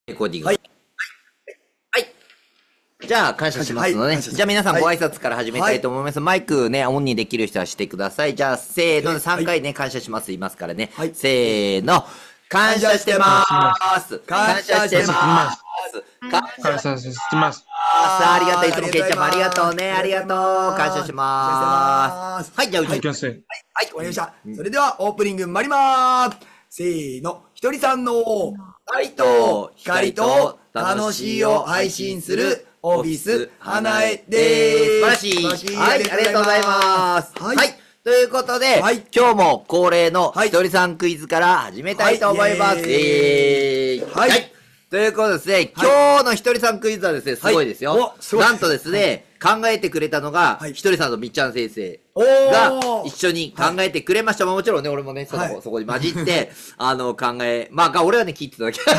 レコーディング。 はい。 はい。じゃあ、感謝しますので、 はいじゃあ皆さんご挨拶から始めたいと思います。マイクね、オンにできる人はしてください。じゃあ、せーので3回ね、感謝します言いますからね。せーの。感謝してまーす。感謝してまーす。 感謝してます。 ありがとう。いつもケイちゃんもありがとうね。ありがとう。感謝しまーす。はい、じゃあ、うち。 はい、終わりました。それでは、オープニング参りまーす。せーの。ひとりさんの愛と光と楽しいを配信するオフィス花江でーす。素晴らしい。はい、ありがとうございます。はい。ということで、今日も恒例のひとりさんクイズから始めたいと思います。はい。ということですね、今日のひとりさんクイズはですね、すごいですよ。なんとですね、考えてくれたのが、ひとりさんとみっちゃん先生が一緒に考えてくれました。もちろんね、俺もね、そこに混じって、まあ、俺はね、聞いてただけ。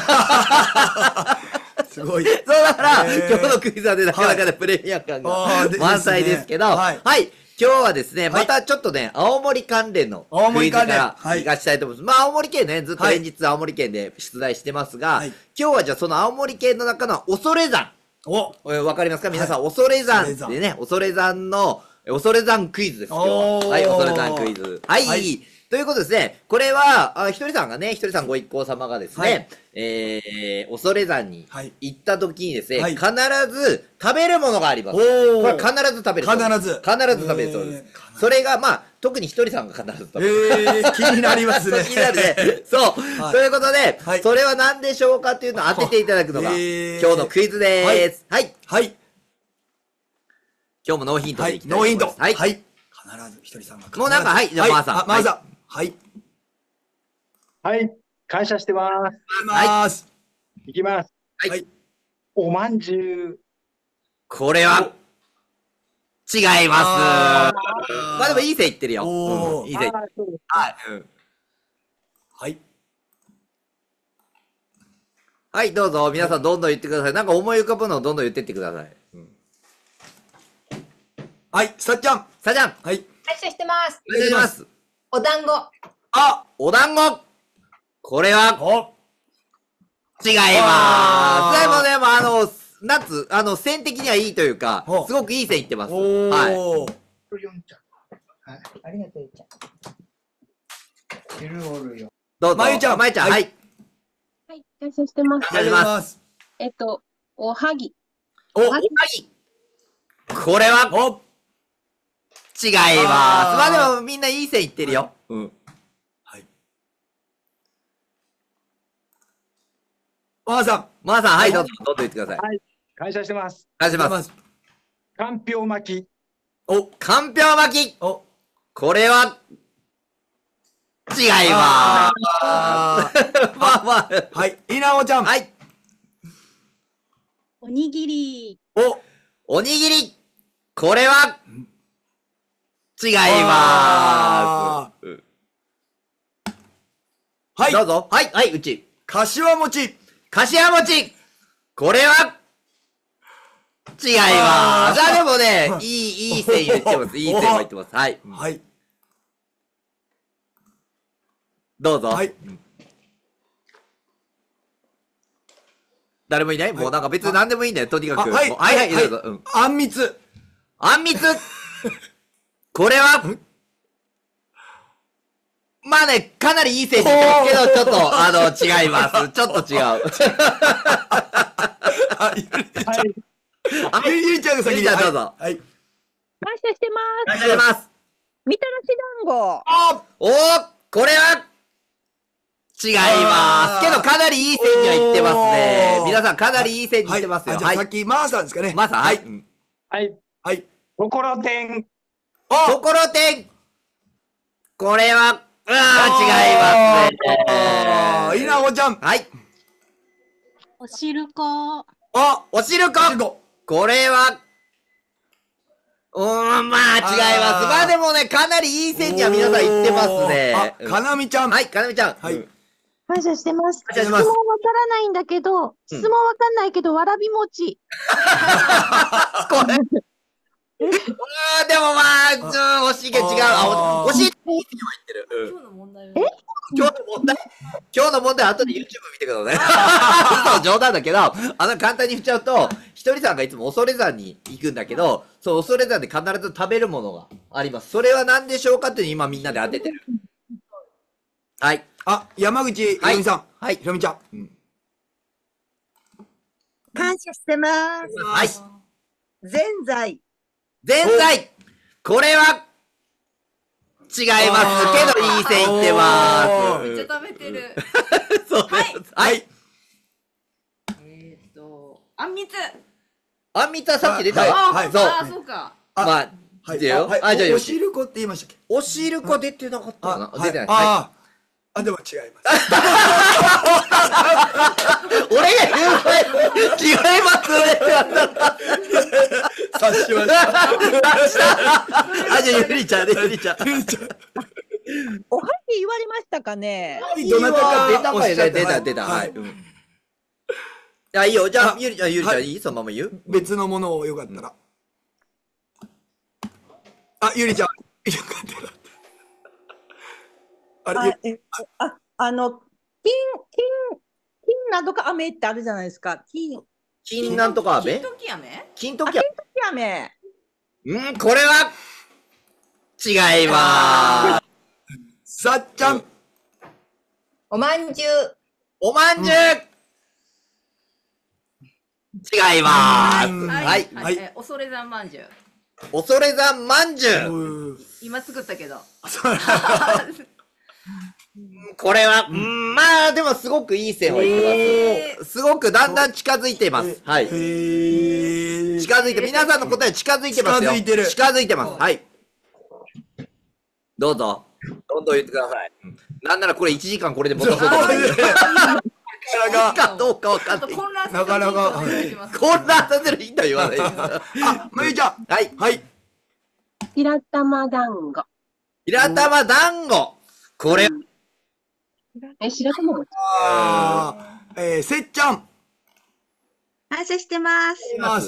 すごい。 そうだから、今日のクイズはね、なかなかね、プレミア感が満載ですけど、はい。今日はですね、またちょっとね、青森関連のクイズから行かしたいと思います。まあ、青森県ね、ずっと連日青森県で出題してますが、今日はじゃあその青森県の中の恐山。わかりますか皆さん、恐山でね、恐山クイズです、今日は。はい、恐山クイズ。はい。ということですね、これは、ひとりさんご一行様がですね、恐山に行った時にですね、必ず食べるものがあります。これ必ず食べる。必ず食べるそうです。それが、まあ、特にひとりさんが必ず食べる。 気になりますね。 気になるね。そう。ということで、それは何でしょうかっていうのを当てていただくのが、今日のクイズです。はい。今日もノーヒントでいきたいと思います。 はい。必ずひとりさんが。 もうなんか、はい、じゃあ、まーさん。 まーさん。はい。 はい。感謝してます。いきます。 はい。 おまんじゅう。 これは、違います。まあでもいい線いってるよ。いい線。はい。はい。はい、どうぞ。皆さんどんどん言ってください。なんか思い浮かぶのをどんどん言ってってください。 はい、さっちゃん。 はい。 感謝してます。 お願いします。 お団子。 お団子。これは、違いまーす。でもね、夏、線的にはいいというか、すごくいい線いってます。はい。 ありがとう、ゆうちゃん。 どうぞ。 まゆちゃん。 はい。 はい、感謝してます。 お願いします。 おはぎ。 おはぎ。これは、違います。まあでもみんないい線いってるよ。 まーさん。 はい、どんどん言ってください。 はい。感謝してます。 感謝します。 かんぴょう巻き。 かんぴょう巻き。これは、違いまーす。 はい。稲尾ちゃん。 はい。 おにぎり。 おにぎり。これは、違いまーす。はい。どうぞ。はい、うち。 かしわ餅。 これは、違いまーす。でもね、いい線言ってます。いい線言ってます。はい。はい。どうぞ。はい。誰もいないもうなんか別に何でもいいんだよ、とにかく。はい、どうぞ。 あんみつ。 これは、まあね、かなりいい線いってますけど、ちょっと、違います。ちょっと違う。 ゆりちゃんが先に。 どうぞ。 感謝してます。 感謝してます。 みたらし団子。 これは、違います。けど、かなりいい線にはいってますね。皆さん、かなりいい線にいってますよ。 じゃあ、さっき、まーさんですかね。 まーさん、はい。 ところてん。 これは、違いますね。 稲穂ちゃん。 はい。 おしるこ。 これは、まあ違います。まあでもね、かなりいい線には皆さんいってますね。 かなみちゃん。 はい、かなみちゃん。 感謝してます。 質問わからないんだけど、わかんないけど、わらび餅。 これ。でもまあ、惜しいけど違う。惜しいっていい線には言ってる。 今日の問題は今日の問題後で YouTube 見てください。嘘、冗談だけど、簡単に振っちゃうと、ひとりさんがいつも恐山に行くんだけど、そう、恐山で必ず食べるものがあります。それは何でしょうかっていうのを今みんなで当ててる。はい。 あ、山口ひろみさん。 はい。 ひろみちゃん。 感謝してます。 はい。 ぜんざい。 ぜんざい。これは、違いますけど、いい線いってます。 めっちゃ食べてる。 そうです。はい。 あんみつ。 あんみつはさっき出た。 はい。 そう。 あ、そうか。 まあ、 はい。 じゃあ、 おしるこって言いましたっけ？ おしるこ出てなかったかな？出てない。 あ、でも違います。 俺が言う前違いますねってなった。 察しました。 じゃあ、ゆりちゃんね、ゆりちゃん。 おはぎ言われましたかね。 どなたか出たかいね、出た。はい。いいよ。じゃあ、ゆりちゃん、いい？そのまま言う？ 別のものをよかったら。あ、ゆりちゃん。よかったら。あれ、 金なんとか飴ってあるじゃないですか。 金なんとか飴？ 金時飴？ 金時飴。 これは違いまーす。 さっちゃん。 おまんじゅう。 おまんじゅう。違いまーす。はい。 恐山まんじゅう。 恐山まんじゅう。 今作ったけど。 これは、まあ、でもすごくいい線をいってます。すごくだんだん近づいています。はい。近づいて、皆さんの答え近づいてますよ。近づいてます。はい。どうぞ。どんどん言ってください。なんならこれ1時間これで持たせてください。かどうかわかんない。 混乱なかなか。 混乱させるヒントは言わないです。 あ、まゆちゃん。はい。はい。 白玉団子。 白玉団子。これ。 白玉餅。 せっちゃん。 感謝してます。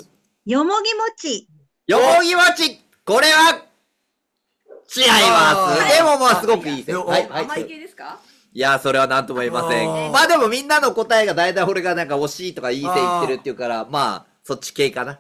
よもぎ餅。 よもぎ餅。これは違います。でもまあすごくいい線。はい。 甘い系ですか？ いや、それはなんとも言えません。まあでもみんなの答えが大体俺がなんか惜しいとかいい線いってるっていうから、まあ、そっち系かな。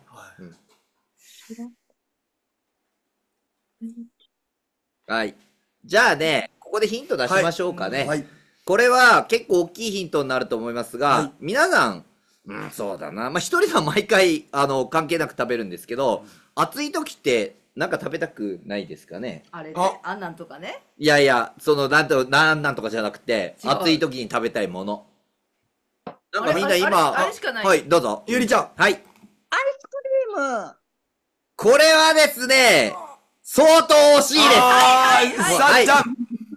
はい。じゃあね、ここでヒント出しましょうかね。はい。これは結構大きいヒントになると思いますが、皆さん、そうだな。まあ一人は毎回、関係なく食べるんですけど、暑い時って、なんか食べたくないですかね。 あれね、あんなんとかね。 いやいや、なんとかじゃなくて、暑い時に食べたいもの。なんかみんな今、はい、どうぞ。 ゆりちゃん。 はい。アイスクリーム。 これはですね、相当惜しいです。 さっちゃん。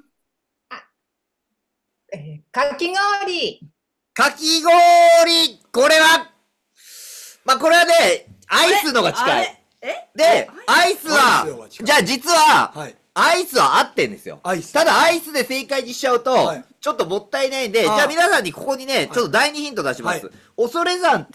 かき氷。 かき氷。これは、まあこれはね、アイスのが近い。で、アイスは、じゃあ実は、アイスは合ってんですよ。ただアイスで正解にしちゃうと、ちょっともったいないんで、じゃあ皆さんにここにね、ちょっと第2ヒント出します。恐山って、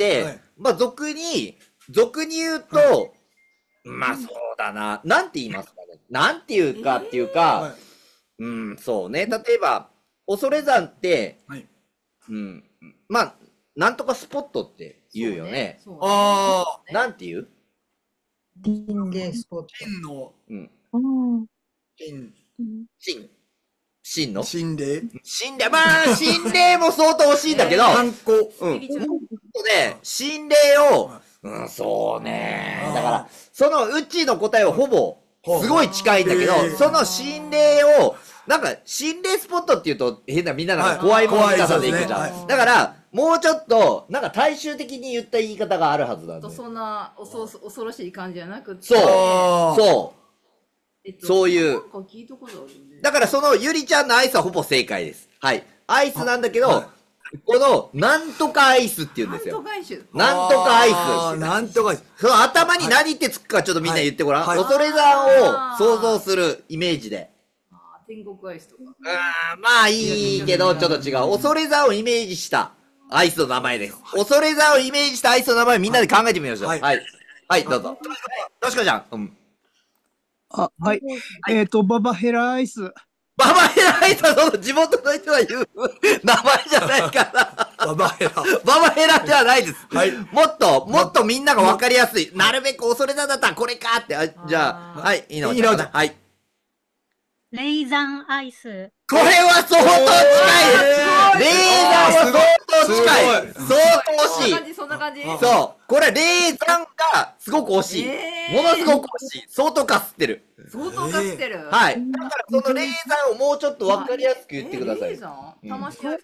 まあ俗に言うと、まあそうだな、なんて言いますかね。なんて言うかっていうか、そうね。例えば、恐山って、まあ、なんとかスポットって言うよね。なんて言う？ 心霊スポット。 心の心霊。 まあ、心霊も相当惜しいんだけど、心霊を、そうね。だから、そのうちの答えはほぼ、すごい近いんだけど、その心霊を、なんか、心霊スポットって言うと、変な、みんななんか怖いもの見方でいくじゃん。だから、もうちょっと、なんか大衆的に言った言い方があるはずなんで。 そんな恐ろしい感じじゃなくて。 そう。そういう。だからそのゆりちゃんのアイスはほぼ正解です。はい。アイスなんだけど、この、なんとかアイスって言うんですよ。なんとかアイス。 なんとかアイス。 その頭に何ってつくかちょっとみんな言ってごらん。恐山を想像するイメージで。 天国アイスとか。 まあいいけど、ちょっと違う。恐山をイメージしたアイスの名前です。恐山をイメージしたアイスの名前みんなで考えてみましょう。はい。はい、どうぞ。としこちゃん。 はい。ババヘラアイス。 ババヘライト、その地元の人が言う名前じゃないかな。 ババヘラ。 ババヘラではないです。 はい。 もっとみんながわかりやすい。なるべく恐れだったらこれかって。じゃあ、はい、いいのちゃん。はい。 レイザンアイス。 これは相当近いレーザーは相当近い相当惜しいそんな感じそう。これ、レーザンがすごく惜しい。ものすごく惜しい。相当かすってる。 相当かすってる。 はい。だから、そのレーザンをもうちょっとわかりやすく言ってください。 レーザン魂アイス。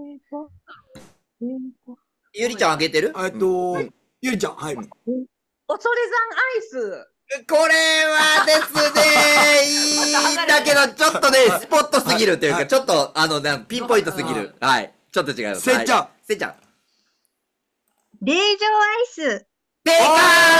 ゆりちゃんあげてるゆりちゃん、はい。 恐山アイス。 これはですね、いいんだけど、ちょっとね、スポットすぎるというか、ちょっと、ピンポイントすぎる。はい。ちょっと違います。 せっちゃん。 せっちゃん。 霊場アイス。 正解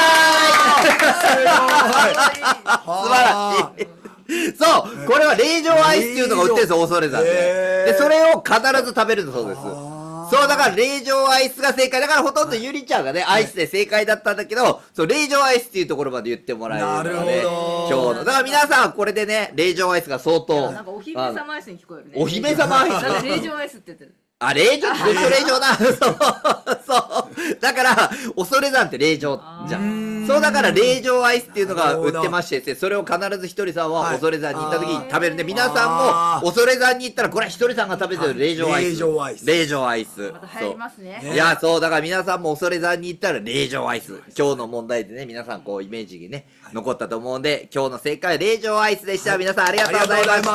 素晴らしい。そう、これは霊場アイスっていうのが売ってるんですよ、恐山で。で、それを必ず食べるそうです。そう、だから、霊場アイスが正解。だから、ほとんどゆりちゃんがね、アイスで正解だったんだけど、そう、霊場アイスっていうところまで言ってもらえるので、今日の。だから皆さん、これでね、霊場アイスが相当。 なんかお姫様アイスに聞こえるね。 お姫様アイスなんか霊場アイスって言ってる。 あ、霊場って霊場だ。そう。だから、恐山って霊場じゃん。そう、だから霊場アイスっていうのが売ってまして、それを必ずひとりさんは恐山に行った時に食べるんで、皆さんも恐山に行ったら、これはひとりさんが食べてる霊場アイス。霊場アイス。 また流行りますね。 いや、そう、だから皆さんも恐山に行ったら霊場アイス。今日の問題でね、皆さんこうイメージにね、残ったと思うんで、今日の正解は霊場アイスでした。皆さんありがとうございました。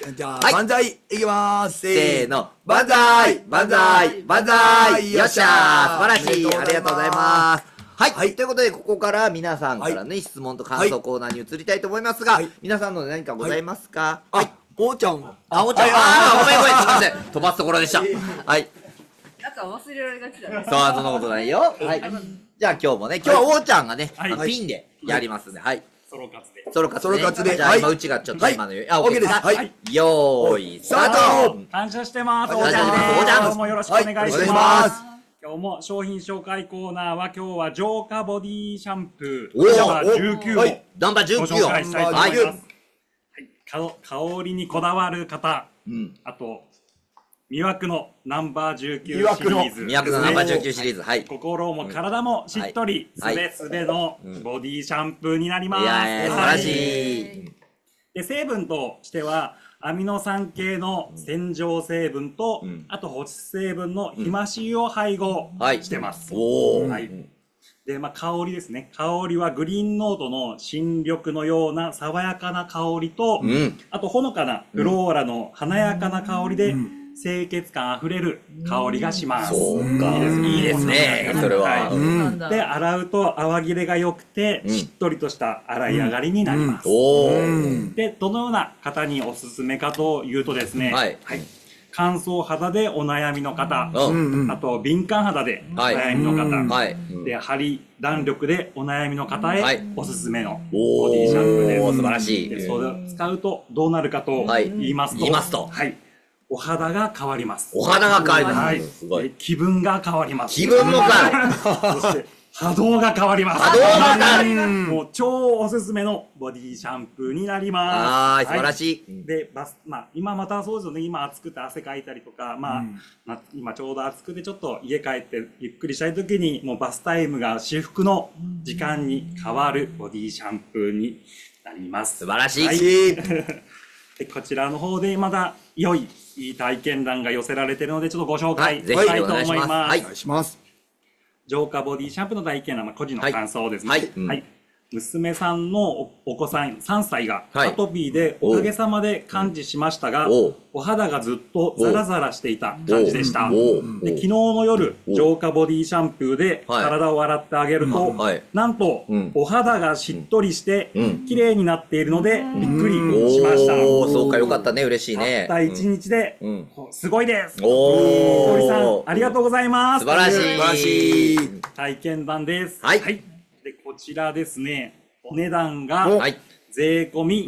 じゃあ、万歳いきます。 せーの。万歳万歳万歳よっしゃー素晴らしいありがとうございます。はい。ということで、ここから皆さんからね、質問と感想コーナーに移りたいと思いますが、皆さんの何かございますか？はい。 おーちゃん。 おーちゃん。ごめんごめん、すいません。飛ばすところでした。はい。 なんか忘れられがちだね。 そう、そんなことないよ。はい。じゃあ今日もね、今日はおーちゃんがね、ピンでやりますんで、はい。 ソロ活で。 ソロ活で。じゃあ今うちがちょっと今のあ、OK です。はい。 よーい、スタート。 感謝してます。 おーちゃんです。おーちゃん。 どうもよろしくお願いします。今日も商品紹介コーナーは今日は浄化ボディシャンプーナンバー19をナンバー19をご紹介したいと思います。はい、香りにこだわる方、あと魅惑のナンバー19シリーズ、 魅惑のナンバー19シリーズ、はい。 心も体もしっとりすべすべのボディシャンプーになります。 いや、素晴らしい。 で、成分としてはアミノ酸系の洗浄成分と、あと保湿成分のひまし油を配合してます。はい。で、香りですね。香りはグリーンノートの新緑のような爽やかな香りと、あとほのかなフローラの華やかな香りで、清潔感あふれる香りがします。 そうか。いいですね。それは。 で、洗うと泡切れが良くて、しっとりとした洗い上がりになります。で、どのような方におすすめかというとですね、乾燥肌でお悩みの方、あと敏感肌でお悩みの方、で、張り弾力でお悩みの方へおすすめのボディシャンプーです。 素晴らしい。 で、それを使うとどうなるかと言いますと、お肌が変わります。 お肌が変わります。 すごい。気分が変わります。 気分も変わる。 そして波動が変わります。 波動が変わる。 もう超おすすめのボディシャンプーになります。 素晴らしい。 で、今またそうですよね。今暑くて汗かいたりとか、今ちょうど暑くてちょっと家帰ってゆっくりしたい時に、もうバスタイムが至福の時間に変わるボディシャンプーになります。 素晴らしい。 で、こちらの方でまだ良い体験談が寄せられているので、ちょっとご紹介したいと思います。 お願いします。 浄化ボディシャンプーの体験談は個人の感想ですね。はい。娘さんのお子さん3歳がアトピーでおかげさまで完治しましたが、お肌がずっとザラザラしていた感じでした。で、昨日の夜、浄化ボディシャンプーで体を洗ってあげると、なんとお肌がしっとりして綺麗になっているのでびっくりしました。 そうか、よかったね、嬉しいね。 たった1日ですごいです。堀さん、ありがとうございます。 素晴らしい。 体験談です。 はい。 で、こちらですね、お値段が税込み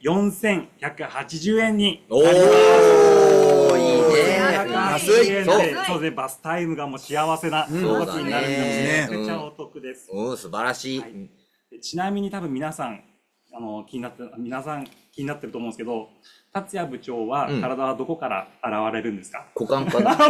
4180円になります。 いいね。 安い。そうですね、バスタイムがもう幸せな時になるんで、めちゃくちゃお得です。 素晴らしい。 ちなみに多分皆さん、 皆さん気になってると思うんですけど、達也部長は体はどこから現れるんですか？ 股間かな。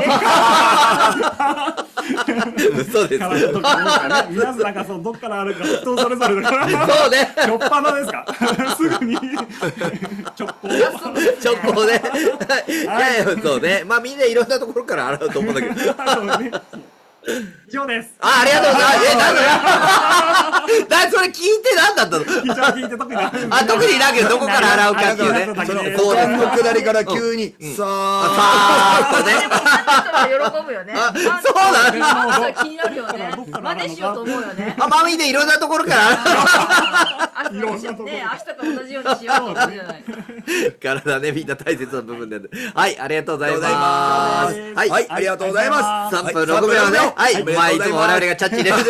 嘘です。 皆さんなんかどっからあるか人それぞれだから。 そうね。 しょっぱなですか？すぐに直行で。 いやいや、そうね。まあみんないろんなところから洗うと思うんだけど。 以上です。 ありがとうございます。なんだそれ聞いて何だったの？ 聞いて特に特になけどどこから洗うかっていうね。 股間の下りから急に、さーっとね。 喜ぶよね。 そうなの？気になるよね。真似しようと思うよね。 まみでいろんなところから洗う。ね、明日と同じようにしようと思うじゃない。 体ね、みんな大切な部分で。はい、ありがとうございます。 はい、ありがとうございます。 3分6秒ね。はい、まあいつも我々がチャッチ入れる。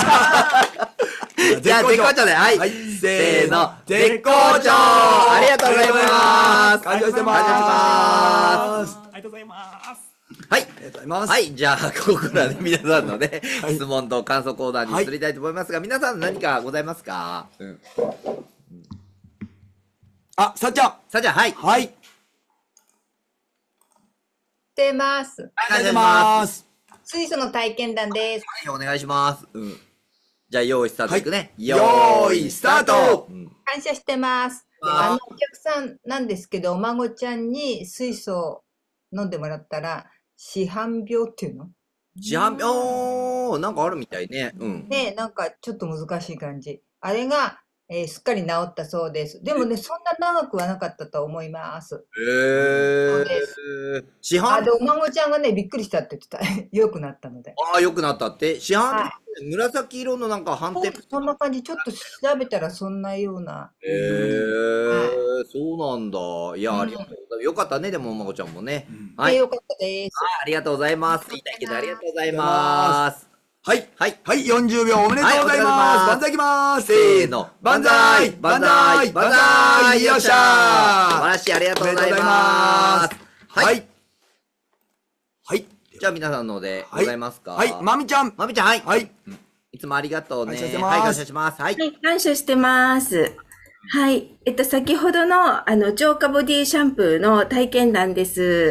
じゃあ、絶好調で、はい。せーの、絶好調。ありがとうございます。 感謝してます。 ありがとうございます。 はい。ありがとうございます。はい。じゃあ、ここからね、皆さんのね、質問と感想コーナーに移りたいと思いますが、皆さん何かございますか？ さっちゃん。 さっちゃん、はい。 はい。 してます。 ありがとうございます。 水素の体験談です。 はい、お願いします。じゃあ、用意スタートいくね。 用意スタート。 感謝してます。お客さんなんですけど、お孫ちゃんに水素を飲んでもらったら、市販病っていうの？ 市販病、なんかあるみたいね。 ね、なんかちょっと難しい感じ。あれが、すっかり治ったそうです。でもね、そんな長くはなかったと思います。そうです。 市販で、お孫ちゃんがね、びっくりしたって言ってた。良くなったので。 良くなったって。市販紫色のなんか斑点。 そんな感じ。ちょっと調べたらそんなような。 そうなんだ。いや、ありがとうございます。よかったね、でも、お孫ちゃんもね。 はい。よかったです。 ありがとうございます。言いたいけど、ありがとうございます。 はい。40秒おめでとうございます。万歳いきます。せーの。万歳万歳万歳よっしゃー。 素晴らしい。ありがとうございます。はい。じゃあ、皆さんのでございますか？ はい。まみちゃん。 まみちゃん、はい。いつもありがとうね。はい、感謝します。はい。 感謝してます。はい。先ほどの、浄化ボディシャンプーの体験談です。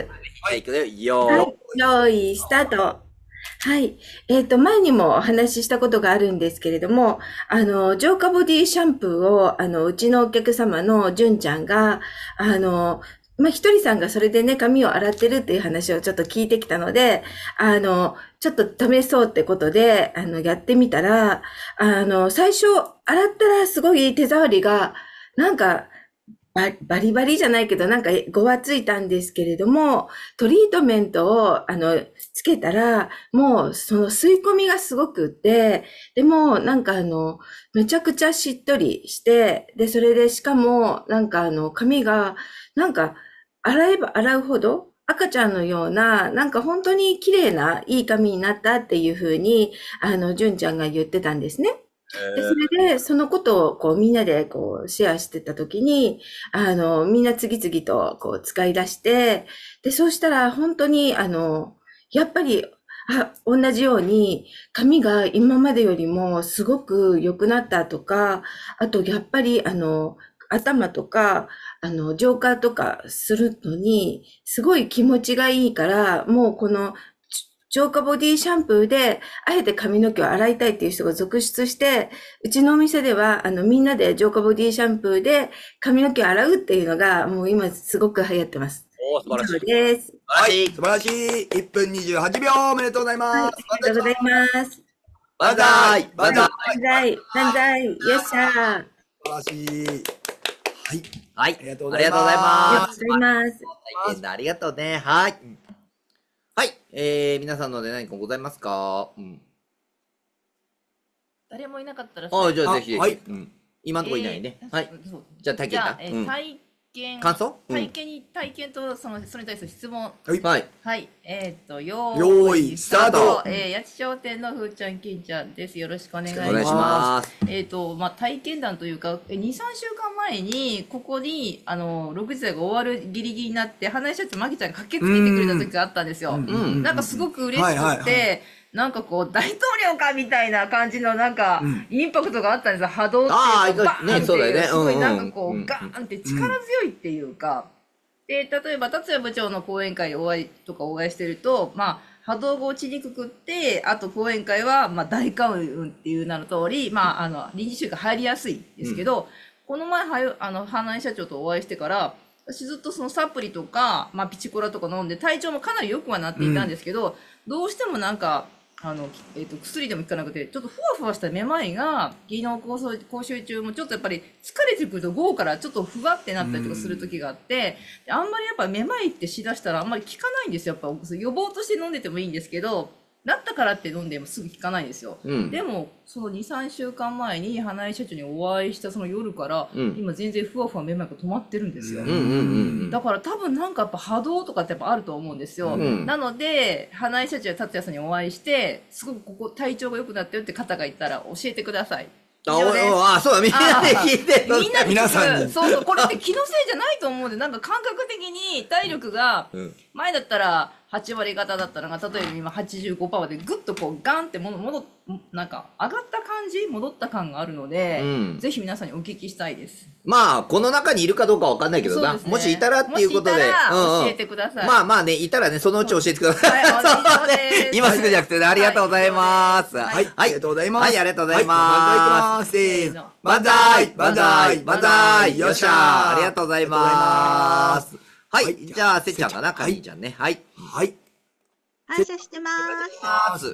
はい。 用意スタート。はい。前にもお話ししたことがあるんですけれども、浄化ボディシャンプーを、うちのお客様の純ちゃんが、ひとりさんがそれでね、髪を洗ってるっていう話をちょっと聞いてきたので、ちょっと試そうってことで、やってみたら、最初、洗ったらすごい手触りが、なんか、バリバリじゃないけど、なんかごわついたんですけれども、トリートメントを、つけたら、もう、その吸い込みがすごくって、でも、なんかめちゃくちゃしっとりして、で、それでしかも、なんか髪が、なんか、洗えば洗うほど、赤ちゃんのような、なんか本当に綺麗ないい髪になったっていうふうに、純ちゃんが言ってたんですね。で、それで、そのことを、こう、みんなで、こう、シェアしてたときに、みんな次々と、こう、使い出して、で、そうしたら、本当に、やっぱり、同じように、髪が今までよりもすごく良くなったとか、あと、やっぱり、頭とか、浄化とかするのに、すごい気持ちがいいから、もうこの、浄化ボディシャンプーで、あえて髪の毛を洗いたいっていう人が続出して、うちのお店では、みんなで浄化ボディシャンプーで髪の毛を洗うっていうのが、もう今すごく流行ってます。 素晴らしい。 です。 はい、素晴らしい。1分28秒おめでとうございます。 ありがとうございます。 万歳万歳万歳よっしゃー。 素晴らしい。はい。 はい。 ありがとうございます。 ありがとうございます。 体験ありがとうね。はい。はい。皆さんので何かございますか？ 誰もいなかったらじゃあぜひ。はい。今のところいないね。はい。じゃあ体験だ。 体験。 感想？ 体験とそれに対する質問。 はい。 はい。 用意スタート。 八千商店のふーちゃん金ちゃんです。よろしくお願いします。 お願いします。 体験談というか、2、3週間前に、ここに、6時台が終わるギリギリになって、花井社長、マギちゃんが駆けつけてくれた時があったんですよ。なんかすごく嬉しくて、 なんかこう、大統領かみたいな感じのなんか、インパクトがあったんですよ。波動っていうか、バーンっていう、すごいなんかこう、ガーンって力強いっていうか、で、例えば、達也部長の講演会でお会いしてると、まあ、波動が落ちにくくって、あと講演会は、まあ、大関運っていう名の通り、まあ、臨時収が入りやすいんですけど、この前、花井社長とお会いしてから、私ずっとそのサプリとか、まあ、ピチコラとか飲んで体調もかなり良くはなっていたんですけど、どうしてもなんか、薬でも効かなくて、ちょっとふわふわしためまいが、技能講習中もちょっとやっぱり疲れてくると午後からちょっとふわってなったりとかする時があって、あんまりやっぱめまいってしだしたらあんまり効かないんですよ。やっぱ予防として飲んでてもいいんですけど、なったからって飲んでもすぐ効かないんですよ。でも、その2、3週間前に花井社長にお会いしたその夜から、今全然ふわふわめまいが止まってるんですよ。だから多分なんかやっぱ波動とかってやっぱあると思うんですよ。なので、花井社長や達也さんにお会いして、すごくここ体調が良くなってるって方がいたら教えてください。 そうだ、みんなで聞いてみんなで皆さんに。 そう、これって気のせいじゃないと思うんで、なんか感覚的に体力が、前だったら8割方だったのが、例えば今 85% でぐっとこうガンってなんか上がった感じ戻った感があるので、ぜひ皆さんにお聞きしたいです。 まあ、この中にいるかどうかわかんないけどな。もしいたらっていうことで。 教えてください。 まあね、いたらね、そのうち教えてください。そうね。今すぐじゃなくてね、ありがとうございます。 はい、ありがとうございます。 はい、ありがとうございます。 せーの。万歳万歳万歳よっしゃーありがとうございます。はい、じゃあ、せっちゃんかな、かりんちゃんね。はい。 はい。 感謝してます。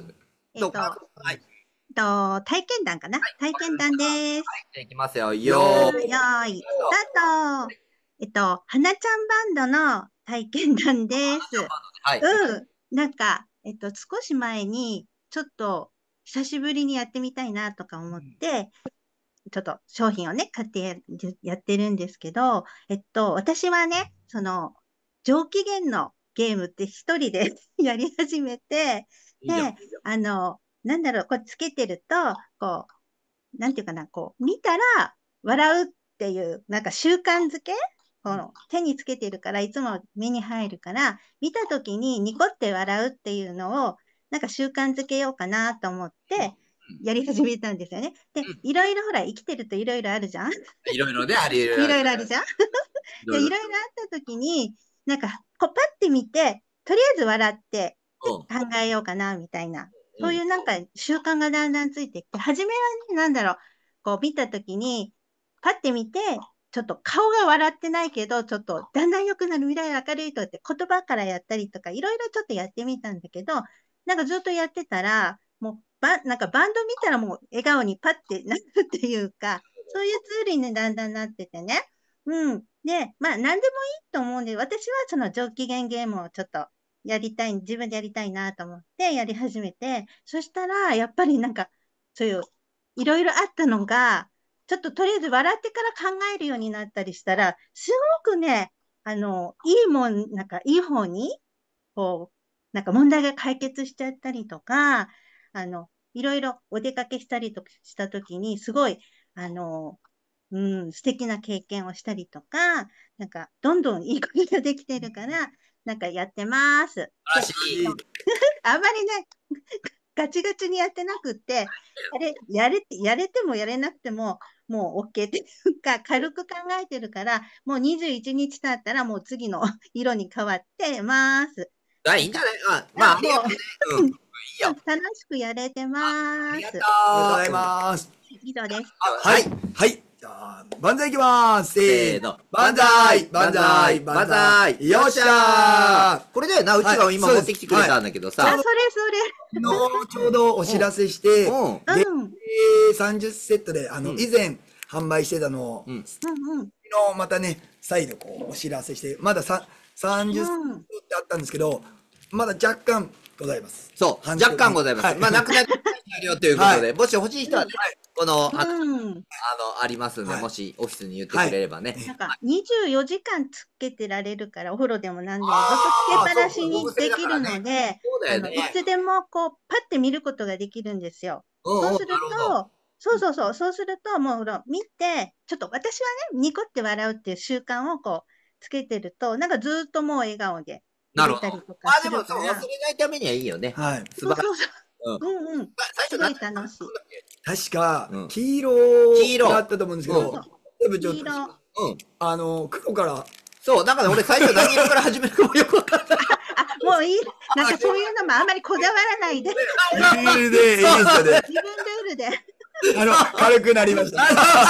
はい。 体験談かな、体験談です。 いきますよ。 よーい、スタート。花ちゃんバンドの体験談です。 はい。 なんか、少し前に、ちょっと、久しぶりにやってみたいなとか思って、ちょっと商品をね、買ってやってるんですけど、私はね、上機嫌のゲームって一人でやり始めて、で、なんだろう、これつけてると、こう、なんていうかな、こう、見たら笑うっていう、なんか習慣づけ手につけてるから、いつも目に入るから、見たときにニコって笑うっていうのを、なんか習慣づけようかなと思って、やり始めたんですよね。で、いろいろほら、生きてるといろいろあるじゃん。 いろいろね、ありいろいろあるじゃん。で、いろいろあったときに、なんか、こう、パッて見て、とりあえず笑って考えようかな、みたいな。そういうなんか習慣がだんだんついてきて、初めはね、なんだろう、こう見たときに、パッて見て、ちょっと顔が笑ってないけど、ちょっとだんだん良くなる、未来明るいとって言葉からやったりとか、いろいろちょっとやってみたんだけど、なんかずっとやってたら、もうなんかバンド見たらもう笑顔にパッてなるっていうか、そういうツールに、ね、だんだんなっててね。で、まあ何でもいいと思うんで、私はその上機嫌ゲームをちょっと自分でやりたいなと思ってやり始めて、そしたら、やっぱりなんか、そういう、いろいろあったのが、ちょっととりあえず笑ってから考えるようになったりしたら、すごくね、なんかいい方に、こう、なんか問題が解決しちゃったりとか、いろいろお出かけしたりとかしたときに、すごい、素敵な経験をしたりとか、なんか、どんどんいいことができてるから、なんかやってます。あんまりね、ガチガチにやってなくって、やれてもやれなくても、もう OK っていうか、軽く考えてるから、もう21日経ったらもう次の色に変わってます。 いいんじゃないまあ、 楽しくやれてます。ありがとうございます。 以上です。 はい。はい。じゃあ、万歳いきます。せーの。万歳万歳万歳よっしゃー。 これだよな、うちが今持ってきてくれたんだけどさ。 それ。 ちょうどお知らせして、限定30セットで、以前販売してたのを、昨日またね、再度こうお知らせして、まだ30セットってあったんですけど、まだ若干ございます。 そう、若干ございます。まあ、なくなるよということで、もし欲しい人はね、この、ありますんで、もしオフィスに言ってくれればね。 なんか、24時間つけてられるから、お風呂でも何でもずっとつけっぱなしにできるので、いつでもこう、パッて見ることができるんですよ。そうすると、そうすると、もう見て、ちょっと私はね、ニコって笑うっていう習慣をこう、つけてると、なんかずっともう笑顔で。 なるほど。でも、忘れないためにはいいよね。 はい。 そう。 うんうん。すごい楽しい。 確か、黄色だったと思うんですけど、部長、黒から。 そう、だから俺最初何色から始めるかもよくわかんない。 もういい。なんかそういうのもあんまりこだわらないで。ルールでいいですよね。 自分ルールで。 軽くなりました。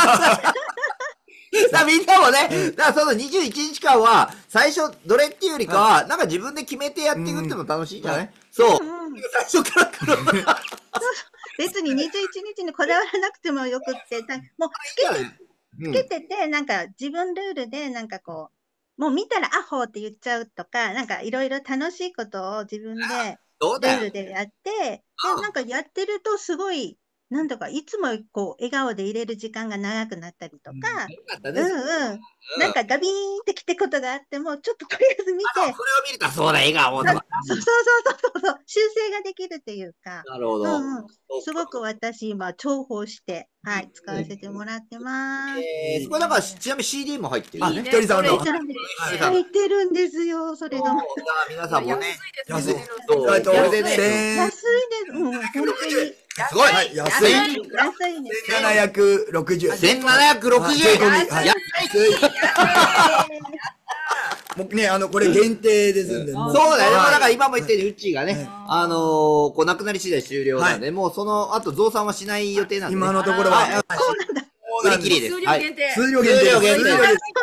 みんなもね、だからその21日間は、最初どれっていうよりかは、なんか自分で決めてやっていくっても楽しいんじゃない？そう。最初から黒。 別に21日にこだわらなくてもよくって、もうつけてて、なんか自分ルールで、なんかこう、もう見たらアホって言っちゃうとか、なんかいろいろ楽しいことを自分で、ルールでやって、で、なんかやってるとすごい、なんとか、いつもこう、笑顔で入れる時間が長くなったりとか、なんかガビーンってきてことがあっても、ちょっととりあえず見て。それを見ると、そうだ、笑顔とか。 そう、修正ができるっていうか。 なるほど。 すごく私、今、重宝して、はい、使わせてもらってます。 これなんか、ちなみに CD も入ってる。 ひとりさんの。 入ってるんですよ、それが。 皆さんもね。 安い。 安いです。もう、本当に。 すごい安いね。 1760円。 1760円。安い。 もうね、これ限定ですんで。 そうだよね。だから今も言ったように、うっちーがね、こう、なくなり次第終了なんで、もうその後増産はしない予定なんで。 今のところは。 売り切りです。 数量限定。 数量限定。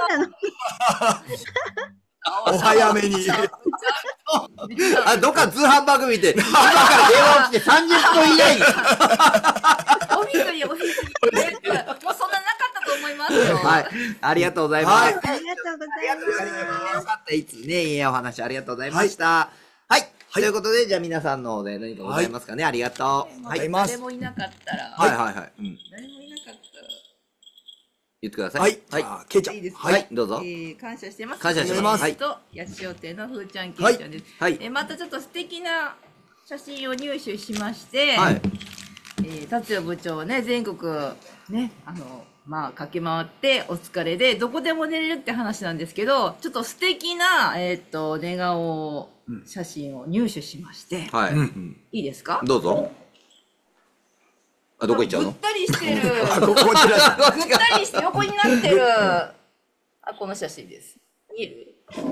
お早めに。 どっか通販番組で、今から電話をして30分以内に。 オフィスに。もうそんななかったと思いますよ。 はい。ありがとうございます。 ありがとうございます。 よかった。いつね、いいお話ありがとうございました。はい。ということで、じゃあ皆さんので何かございますかね。ありがとう。 はい。誰もいなかったら。 はい。 誰もいなかったら。 言ってください。 はい。ケイちゃん。 はい。どうぞ。 感謝してます。 感謝してます。 はい。と、八千代亭のふーちゃんケイちゃんです。はい。またちょっと素敵な写真を入手しまして、はい。達也部長ね、全国、ね、まあ、駆け回ってお疲れで、どこでも寝れるって話なんですけど、ちょっと素敵な、寝顔写真を入手しまして、はい。いいですか？ どうぞ。どこ行っちゃうの？ ぐったりしてる。ぐったりして横になってる。この写真です。見える？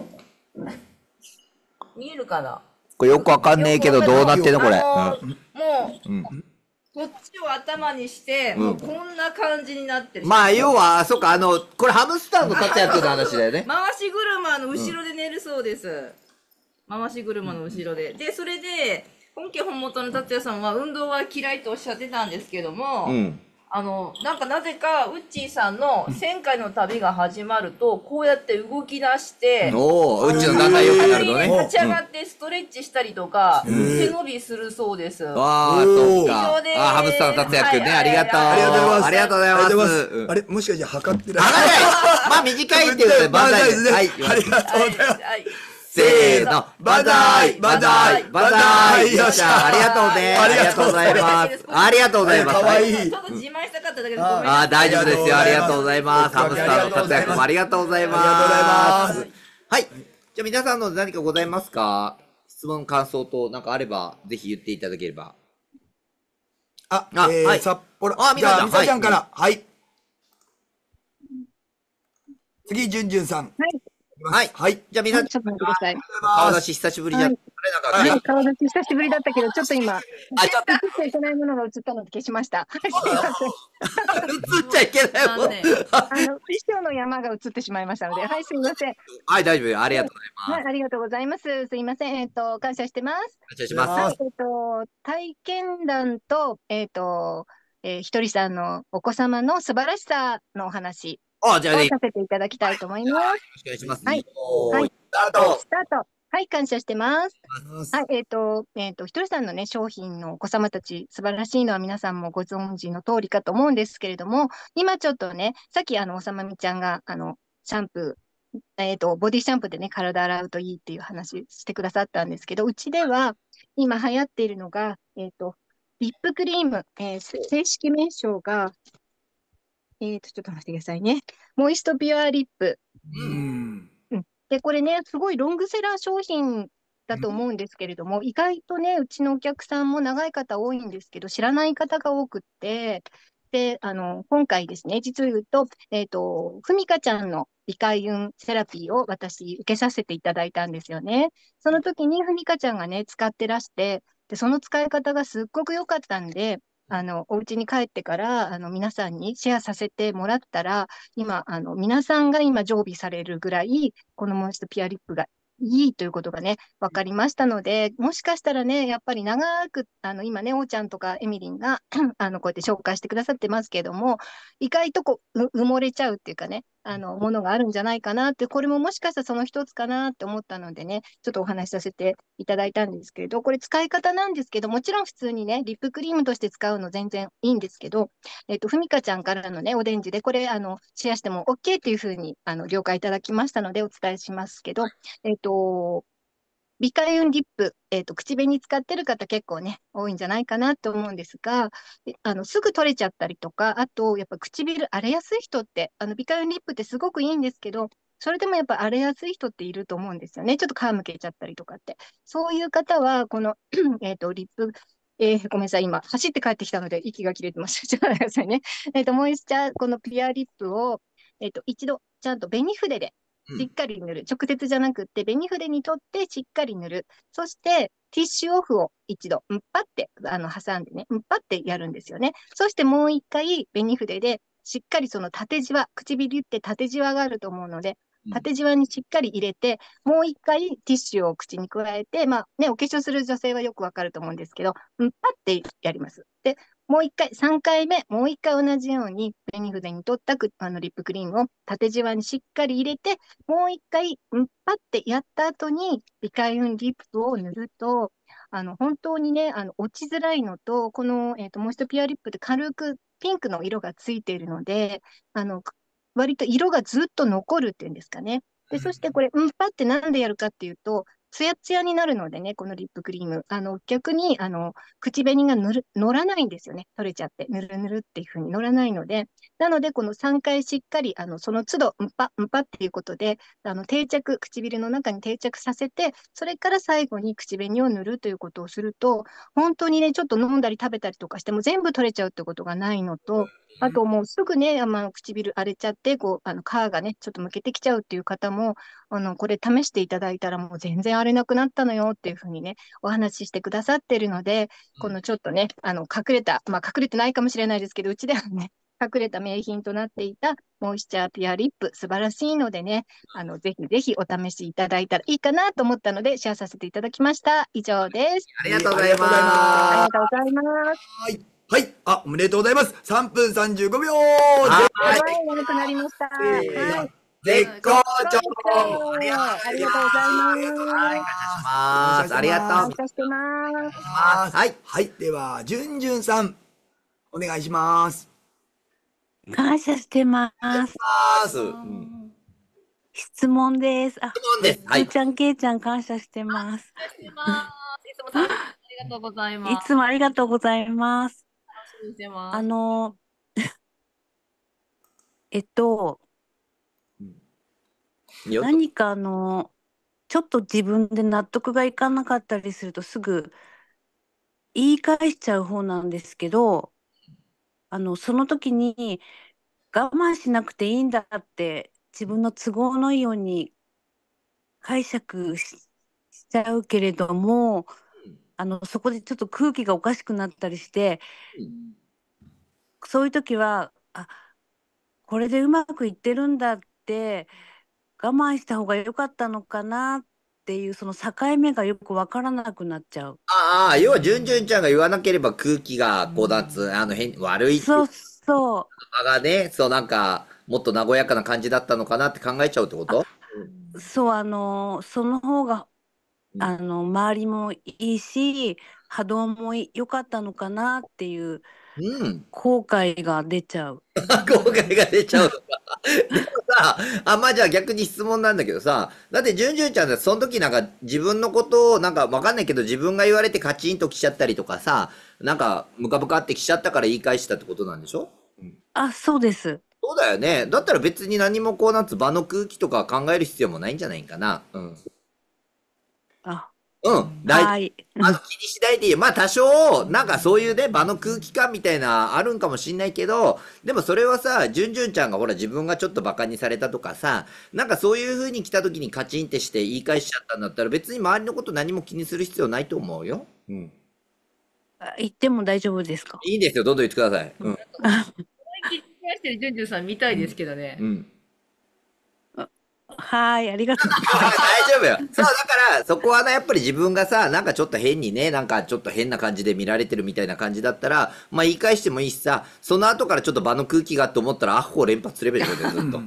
見えるかな？ これよくわかんねえけど、どうなってんのこれ。 もう、こっちを頭にして、もうこんな感じになってる。 まあ、要は、そっか、これハムスターの達也君の話だよね。 回し車の後ろで寝るそうです。回し車の後ろで。で、それで、本家本元の達也さんは運動は嫌いとおっしゃってたんですけども、なんかなぜかウッチーさんの1000回の旅が始まると、こうやって動き出して、 ウッチーのだんだん良くなるのね。 立ち上がってストレッチしたりとか、背伸びするそうです。 わー、そっか。ハムスターの達也くんね、ありがとう。 ありがとうございます。 ありがとうございます。 あれ、もしかして測ってない？ まあ短いっていうことで、万歳ですね。はい。 ありがとうございます。 せーの、万歳万歳万歳。よっしゃ、ありがとうね。ありがとうございます。ありがとうございます。 かわいい。 ちょっと自慢したかっただけでごめんなさい。 大丈夫ですよ。ありがとうございます。ハムスターの達也くんもありがとうございます。はい。じゃあ皆さんの何かございますか？質問、感想となんかあれば、ぜひ言っていただければ。 札幌。じゃあ、みさちゃんから。はい。次、じゅんじゅんさん。 はい。はい。じゃあ皆さん、 ちょっと待ってください。 顔出し久しぶりじゃん。 はい、顔出し久しぶりだったけど、ちょっと今、映っちゃいけないものが映ったので消しました。すいません。 映っちゃいけないもの。 衣装の山が映ってしまいましたので、はい、すいません。 はい、大丈夫。ありがとうございます。 はい、ありがとうございます。すいません。感謝してます。 感謝します。 体験談と、ひとりさんのお子様の素晴らしさのお話。 じゃあね。 させていただきたいと思います。 お願いします。 はい。 はい。スタート。 スタート。はい、感謝してます。はい、ひとりさんのね、商品のお子様たち、素晴らしいのは皆さんもご存知の通りかと思うんですけれども、今ちょっとね、さっきおさまみちゃんが、シャンプー、ボディシャンプーでね、体洗うといいっていう話してくださったんですけど、うちでは、今流行っているのが、リップクリーム、正式名称が、ちょっと待ってくださいね。モイストピュアリップ。で、これね、すごいロングセラー商品だと思うんですけれども、意外とね、うちのお客さんも長い方多いんですけど、知らない方が多くって、で、今回ですね、実を言うと、ふみかちゃんの微開運セラピーを私受けさせていただいたんですよね。その時にふみかちゃんがね、使ってらして、で、その使い方がすっごく良かったんで、お家に帰ってから、皆さんにシェアさせてもらったら、今、皆さんが今常備されるぐらい、このモンストピアリップがいいということがね、分かりましたので、もしかしたらね、やっぱり長く、今ね、おーちゃんとかエミリンがこうやって紹介してくださってますけども、意外と埋もれちゃうっていうかね、ものがあるんじゃないかなって、これももしかしたらその一つかなって思ったのでね、ちょっとお話しさせていただいたんですけれど、これ使い方なんですけど、もちろん普通にね、リップクリームとして使うの全然いいんですけど、ふみかちゃんからのね、お伝授で、これ、シェアしても OK っていうふうに、了解いただきましたので、お伝えしますけど、微開運リップ、口紅使ってる方結構ね、多いんじゃないかなと思うんですが、すぐ取れちゃったりとか、あと、やっぱ唇荒れやすい人って、微開運リップってすごくいいんですけど、それでもやっぱ荒れやすい人っていると思うんですよね。ちょっと皮むけちゃったりとかって。そういう方は、このリップ、ごめんなさい。今、走って帰ってきたので、息が切れてます。ちょっと待ってくださいね。モイスチャー、このピュアリップを、一度、ちゃんと紅筆でしっかり塗る。直接じゃなくって、紅筆に取ってしっかり塗る。そして、ティッシュオフを一度、パって、挟んでね、パってやるんですよね。そしてもう一回、紅筆で、しっかりその縦じわ、唇って縦じわがあると思うので、縦じわにしっかり入れて、もう一回ティッシュを口に加えて、まあね、お化粧する女性はよくわかると思うんですけど、パってやります。で、もう一回、3回目、もう一回同じように、紅筆に取ったリップクリームを縦じわにしっかり入れて、もう一回、パってやった後に、微開運リップを塗ると、本当にね、落ちづらいのと、この、モイストピュアリップで軽くピンクの色がついているので、割と色がずっと残るっていうんですかね。で、そしてこれ、パってなんでやるかっていうと、ツヤツヤになるのでね、このリップクリーム。逆に、口紅が乗らないんですよね。取れちゃって、ぬるぬるっていう風に乗らないので。なので、この3回しっかり、その都度、んぱっていうことで、唇の中に定着させて、それから最後に口紅を塗るということをすると、本当にね、ちょっと飲んだり食べたりとかしても全部取れちゃうってことがないのと、あともうすぐね、唇荒れちゃって、皮がね、ちょっとむけてきちゃうっていう方も、これ試していただいたらもう全然荒れなくなったのよっていうふうにね、お話ししてくださってるので、このちょっとね、隠れてないかもしれないですけど、うちではね、隠れた名品となっていたモイスチャーピュアリップ、素晴らしいのでね、ぜひぜひお試しいただいたらいいかなと思ったので、シェアさせていただきました。以上です。 ありがとうございます。 ありがとうございます。 はい。おめでとうございます。3分35秒。 はい。長くなりました。はい。 絶好調。 ありがとうございます。ありがとう。 感謝してます。 はい。はい。では、じゅんじゅんさん、お願いします。 感謝してます。質問です。 質問です。 はい。ちゃん、けいちゃん、感謝してます。 いつもありがとうございます。 いつもありがとうございます。何かちょっと自分で納得がいかなかったりするとすぐ言い返しちゃう方なんですけど、その時に我慢しなくていいんだって自分の都合のいいように解釈しちゃうけれども、そこでちょっと空気がおかしくなったりして、そういう時は、これでうまくいってるんだって我慢した方が良かったのかなっていう、その境目がよくわからなくなっちゃう。 要は、じゅんじゅんちゃんが言わなければ空気が、悪いっていう。 そう。 がね、なんか、もっと和やかな感じだったのかなって考えちゃうってこと？ そう、その方が、周りもいいし、波動も良かったのかなっていう、後悔が出ちゃう。 後悔が出ちゃうのか。でもさ、じゃあ逆に質問なんだけどさ、だってじゅんじゅんちゃんってその時なんか自分のことをなんかわかんないけど自分が言われてカチンときちゃったりとかさ、なんかムカムカってきちゃったから言い返したってことなんでしょ？ そうです。 そうだよね。だったら別に何も場の空気とか考える必要もないんじゃないかな。 うん。 はい。 気にしないでいいよ。まあ多少、なんかそういうね、場の空気感みたいなあるんかもしんないけど、でもそれはさ、じゅんじゅんちゃんがほら自分がちょっとバカにされたとかさ、なんかそういう風に来た時にカチンってして言い返しちゃったんだったら別に周りのこと何も気にする必要ないと思うよ。うん。 言っても大丈夫ですか？ いいんですよ。どんどん言ってください。うん。 思いっきりしてるジュンジュンさん見たいですけどね。 うん。 はい、ありがとう。 大丈夫よ。そう、だから、そこはね、やっぱり自分がさ、なんかちょっと変にね、なんかちょっと変な感じで見られてるみたいな感じだったら、まあ言い返してもいいしさ、その後からちょっと場の空気がと思ったら、アッホー連発すればいいよね、ずっと。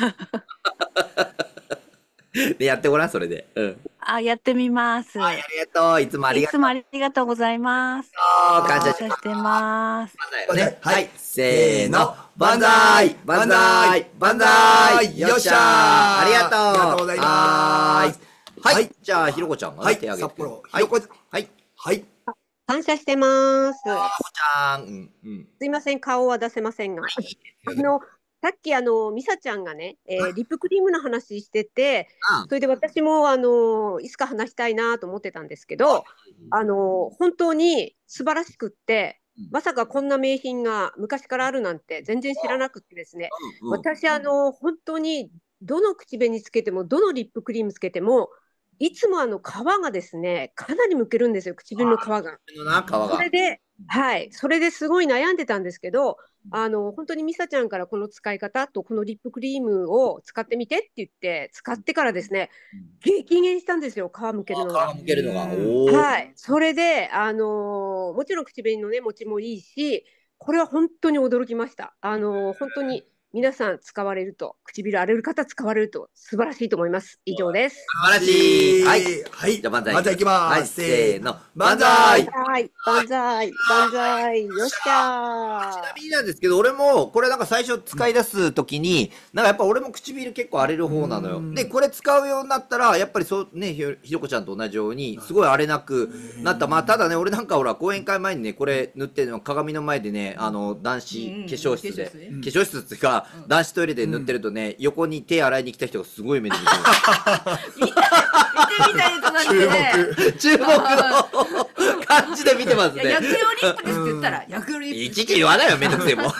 で、やってごらん、それで。うん。 やってみます。 はい、ありがとう。いつもありがとう。 いつもありがとうございます。 感謝してます。 ね。はい。せーの。万歳万歳万歳よっしゃーありがとうありがとうございます。 はい。じゃあ、ひろこちゃんがはい。 手挙げて。 札幌。ひろこ。はい。はい。 感謝してます。 ひろこちゃん。 すいません、顔は出せませんが。さっきミサちゃんがね、リップクリームの話してて、それで私もいつか話したいなと思ってたんですけど、本当に素晴らしくって、まさかこんな名品が昔からあるなんて全然知らなくてですね、私本当にどの口紅つけても、どのリップクリームつけても、いつも皮がですね、かなりむけるんですよ、唇の皮が。それで、はい、それですごい悩んでたんですけど、本当にミサちゃんからこの使い方とこのリップクリームを使ってみてって言って使ってからですね、激減したんですよ、皮むけるのが。 皮むけるのが。 はい。それで、もちろん口紅のね、持ちもいいし、これは本当に驚きました。本当に皆さん使われると、唇荒れる方使われると素晴らしいと思います。以上です。 素晴らしい。はい。 はい。 じゃあ万歳。 万歳いきます。 はい、せーの。 万歳万歳万歳よっしゃー。 ちなみになんですけど、俺も、これなんか最初使い出すときに、なんかやっぱ俺も唇結構荒れる方なのよ。で、これ使うようになったら、やっぱりそうね、ひろこちゃんと同じように、すごい荒れなくなった。まあ、ただね、俺なんかほら、講演会前にね、これ塗ってるの、鏡の前でね、男子化粧室で、化粧室っていうか、男子トイレで塗ってるとね、横に手洗いに来た人がすごい目で見てる。 見てみたいとなってね。 注目の感じで見てますね。 薬用リップですって言ったら、薬用リップ。 いちいち言わないよ、めんどくせえもん。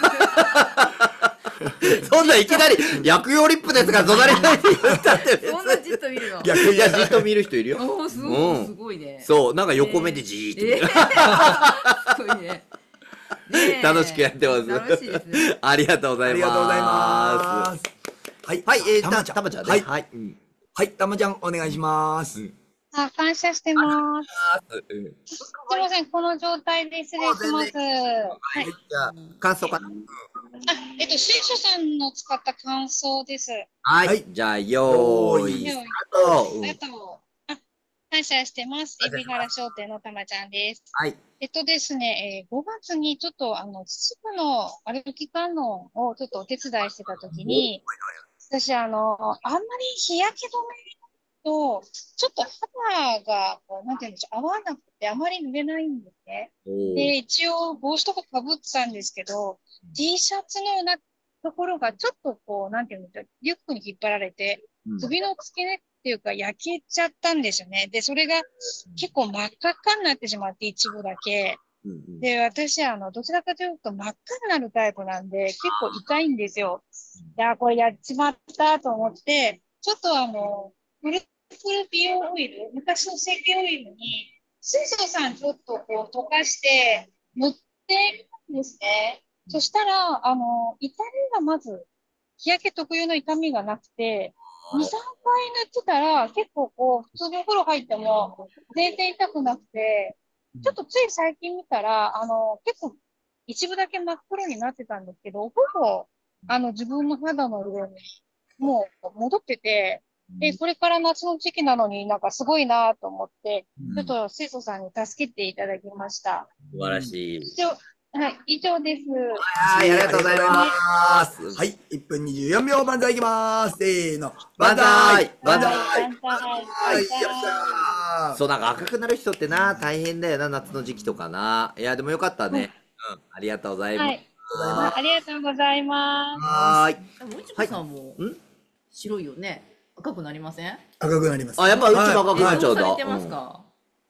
そんないきなり、薬用リップですから、隣に言ったって。 そんなじっと見るの。 いや、じっと見る人いるよ。 おー、すごいね。 そう、なんか横目でじーっと見る。 すごいね。 楽しくやってます。 楽しいですね。 ありがとうございます。 ありがとうございます。はい。 はい、たまちゃんね。 はい。 はい。 はい、たまちゃん、お願いします。 感謝してます。すみません、この状態で失礼します。 はい。じゃあ、感想かな。 水素さんの使った感想です。 はい。じゃあ、よーい。 感謝してます。海老原商店のたまちゃんです。 はい。 ですね、5月にちょっと秩父の歩き観音をちょっとお手伝いしてたときに、私あんまり日焼け止めと、ちょっと肌が、なんていうんでしょう、合わなくてあまり塗れないんですね。で、一応帽子とか被ってたんですけど、T シャツのところがちょっとなんていうんでしょう、リュックに引っ張られて、首の付け根っていうか焼けちゃったんですよね。で、それが結構真っ赤っかになってしまって、一部だけ。で、私、どちらかというと真っ赤になるタイプなんで、結構痛いんですよ。いや、これやっちまったと思って、ちょっとプル美容オイル、昔の整形オイルに、水素さんちょっと溶かして塗ってるんですね。そしたら、痛みがまず、日焼け特有の痛みがなくて、2、3回塗ってたら、結構普通にお風呂入っても全然痛くなくて、ちょっとつい最近見たら、結構一部だけ真っ黒になってたんですけど、ほぼ、自分の肌の色にもう戻ってて、で、これから夏の時期なのになんかすごいなと思って、ちょっと水素さんに助けていただきました。 素晴らしい。 はい、以上です。 はい、ありがとうございます。 はい、1分24秒万歳いきます。せーの。 万歳万歳はい、よっしゃー。 そう、なんか赤くなる人ってな、大変だよな、夏の時期とかな。いや、でもよかったね。ありがとうございます。 ありがとうございます。 はーい。 うちこさんも、白いよね。赤くなりません？ 赤くなります。 あ、やっぱうちも赤くなっちゃうんだ。 されてますか？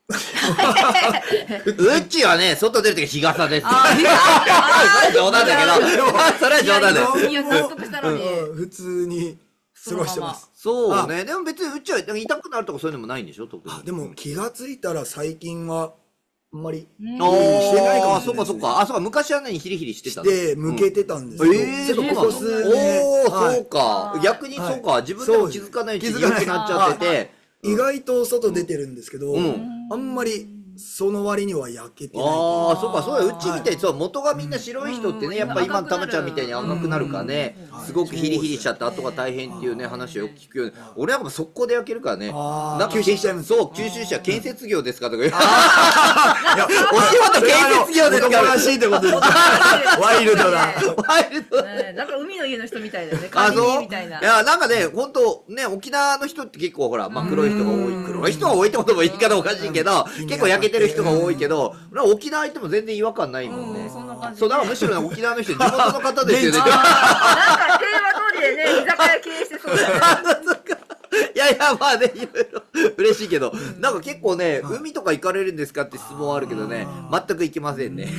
うっちはね、外出るとき日傘です。それは冗談だけど、それは冗談だよ。 いや、納得したのに。 普通に過ごしてます。 そうね。でも別にうっちは痛くなるとかそういうのもないんでしょ、特に。 でも気がついたら最近は、あんまりしてないかもしれない。そうか。そうか。昔はね、ヒリヒリしてた。 で、向けてたんですけど、ここ数年。 そうか。逆にそうか。自分でも気づかないうちに良くなっちゃってて。 意外と外出てるんですけど、あんまりその割には焼けてない。 ああ、そうか、そうだ、うちみたいに、そう、元がみんな白い人ってね、やっぱ今のたまちゃんみたいに赤くなるからね、すごくヒリヒリしちゃって後が大変っていうね、話をよく聞くよね。俺はもう速攻で焼けるからね。 吸収しちゃいます。 そう、吸収しちゃう。建設業ですかとか言う。お仕事建設業ですか。 男らしいってことです。ワイルドな。 ワイルド。なんか海の家の人みたいだよね。管理人みたいな。 いや、なんかね、ほんと、ね、沖縄の人って結構ほら、まあ黒い人が多い。黒い人が多いってことも言い方おかしいけど、結構焼けてる人が多いけど、沖縄行っても全然違和感ないもんね。そう、だからむしろ沖縄の人、地元の方ですよね。 なんか平和通りでね、居酒屋経営してそうだね。 いやいや、まあね、いろいろ嬉しいけど、なんか結構ね、海とか行かれるんですかって質問はあるけどね、全く行けませんね。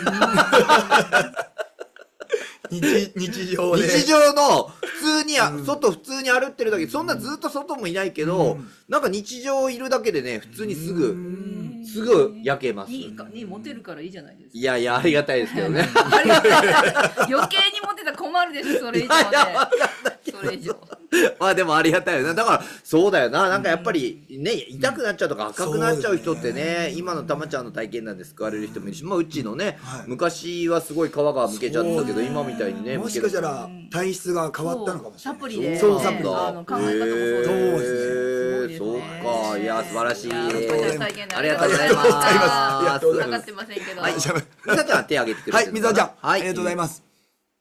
日常で。 日常の、普通に、外普通に歩ってるだけ、そんなずっと外もいないけど、なんか日常いるだけでね、普通にすぐ焼けます。 いいか、ね、モテるからいいじゃないですか。 いやいや、ありがたいですけどね。 ありがたい。余計にモテたら困るでしょ、それ以上ね。それ以上。 まあでもありがたいよね。だから、そうだよな。なんかやっぱり、ね、痛くなっちゃうとか赤くなっちゃう人ってね、今のたまちゃんの体験談で救われる人もいるし、まあうちのね、昔はすごい皮がむけちゃってたけど、今みたいにね、 もしかしたら体質が変わったのかもしれない。 サプリで。 そう、サプリ。 考え方もそうですね。 そうか。いや、素晴らしい。 ありがとうございます。 ありがとうございます。 分かってませんけど。 はい、みさちゃん手挙げてくれる。 はい、みさちゃん。ありがとうございます。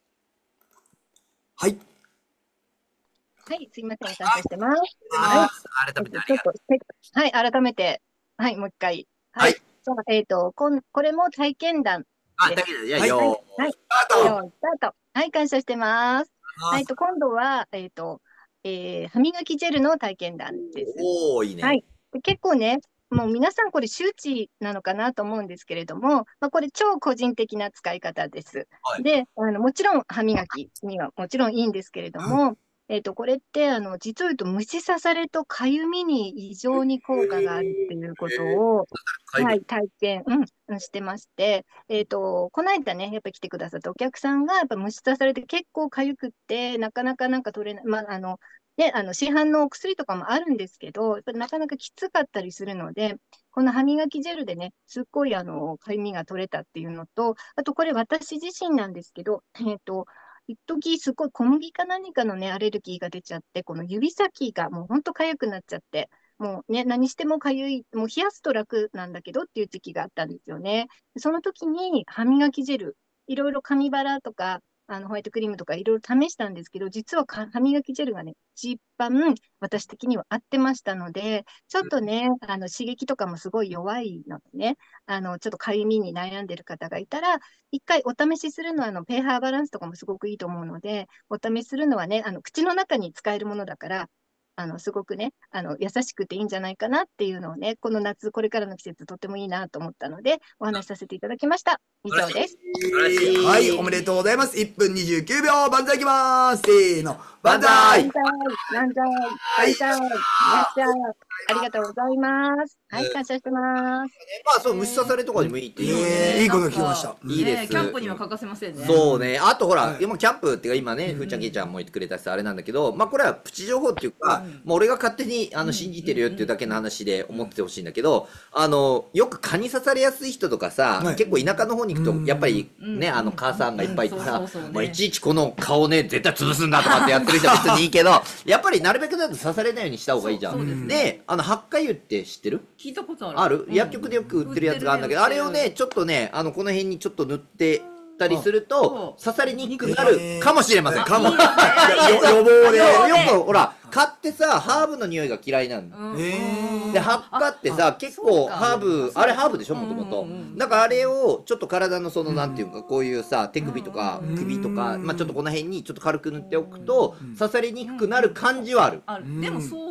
はい。 はい、すいません、感謝してます。 改めてありがとう。 はい、改めて、はい、もう一回。 はい。 これも体験談。 体験談、はい、よー。 はい、スタート。はい、感謝してます。はい、今度は、歯磨きジェルの体験談です。 おー、いいね。 はい。結構ね、もう皆さんこれ周知なのかなと思うんですけれども、まあ、これ超個人的な使い方です。はい、で、もちろん歯磨きにはもちろんいいんですけれども、これって、実を言うと虫刺されとかゆみに異常に効果があるっていうことを、はい、体験、してまして、この間ね、やっぱり来てくださったお客さんが、やっぱ虫刺されて結構かゆくって、なかなかなんか取れない、まあ、ね、市販のお薬とかもあるんですけど、やっぱりなかなかきつかったりするので、この歯磨きジェルでね、すっごいかゆみが取れたっていうのと、あとこれ私自身なんですけど、一時すごい小麦か何かのね、アレルギーが出ちゃって、この指先がもうほんと痒くなっちゃって、もうね、何しても痒い、もう冷やすと楽なんだけどっていう時期があったんですよね。その時に歯磨きジェル、いろいろ紙バラとか、ホワイトクリームとかいろいろ試したんですけど、実は歯磨きジェルがね、一番私的には合ってましたので、ちょっとね、刺激とかもすごい弱いのでね、ちょっとかゆみに悩んでる方がいたら、一回お試しするのは、pHバランスとかもすごくいいと思うので、お試しするのはね、口の中に使えるものだから、すごくね、優しくていいんじゃないかなっていうのをね、この夏、これからの季節、とてもいいなと思ったので、お話しさせていただきました。以上です。 はい、おめでとうございます。1分29秒、万歳いきます。せーの、万歳。 万歳。万歳。万歳。万歳。ありがとうございます。はい、感謝してます。 まあ、そう、虫刺されとかでもいいっていうね。 いいこと聞きました。 いいです。 キャンプには欠かせませんね。 そうね。あとほら、今キャンプっていうか今ね、ふーちゃん、けいちゃんも言ってくれたし、あれなんだけど、まあこれはプチ情報っていうか、もう俺が勝手に信じてるよっていうだけの話で思っててほしいんだけど、よく蚊に刺されやすい人とかさ、結構田舎の方に行くと、やっぱりね、母さんがいっぱいいてさ、いちいちこの顔ね、絶対潰すんだとかってやってる人は別にいいけど、やっぱりなるべくだと刺されないようにした方がいいじゃん。で、発火油って知ってる？ 聞いたことある。 薬局でよく売ってるやつがあるんだけど、あれをね、ちょっとね、この辺にちょっと塗ってたりすると、刺されにくくなるかもしれません。予防で。よく、ほら、蚊ってさ、ハーブの匂いが嫌いなんだ。で、発火ってさ、結構ハーブ、あれハーブでしょ、もともと。だからあれを、ちょっと体のなんていうか、こういうさ、手首とか首とか、まあちょっとこの辺にちょっと軽く塗っておくと、刺されにくくなる感じはある。 でもそう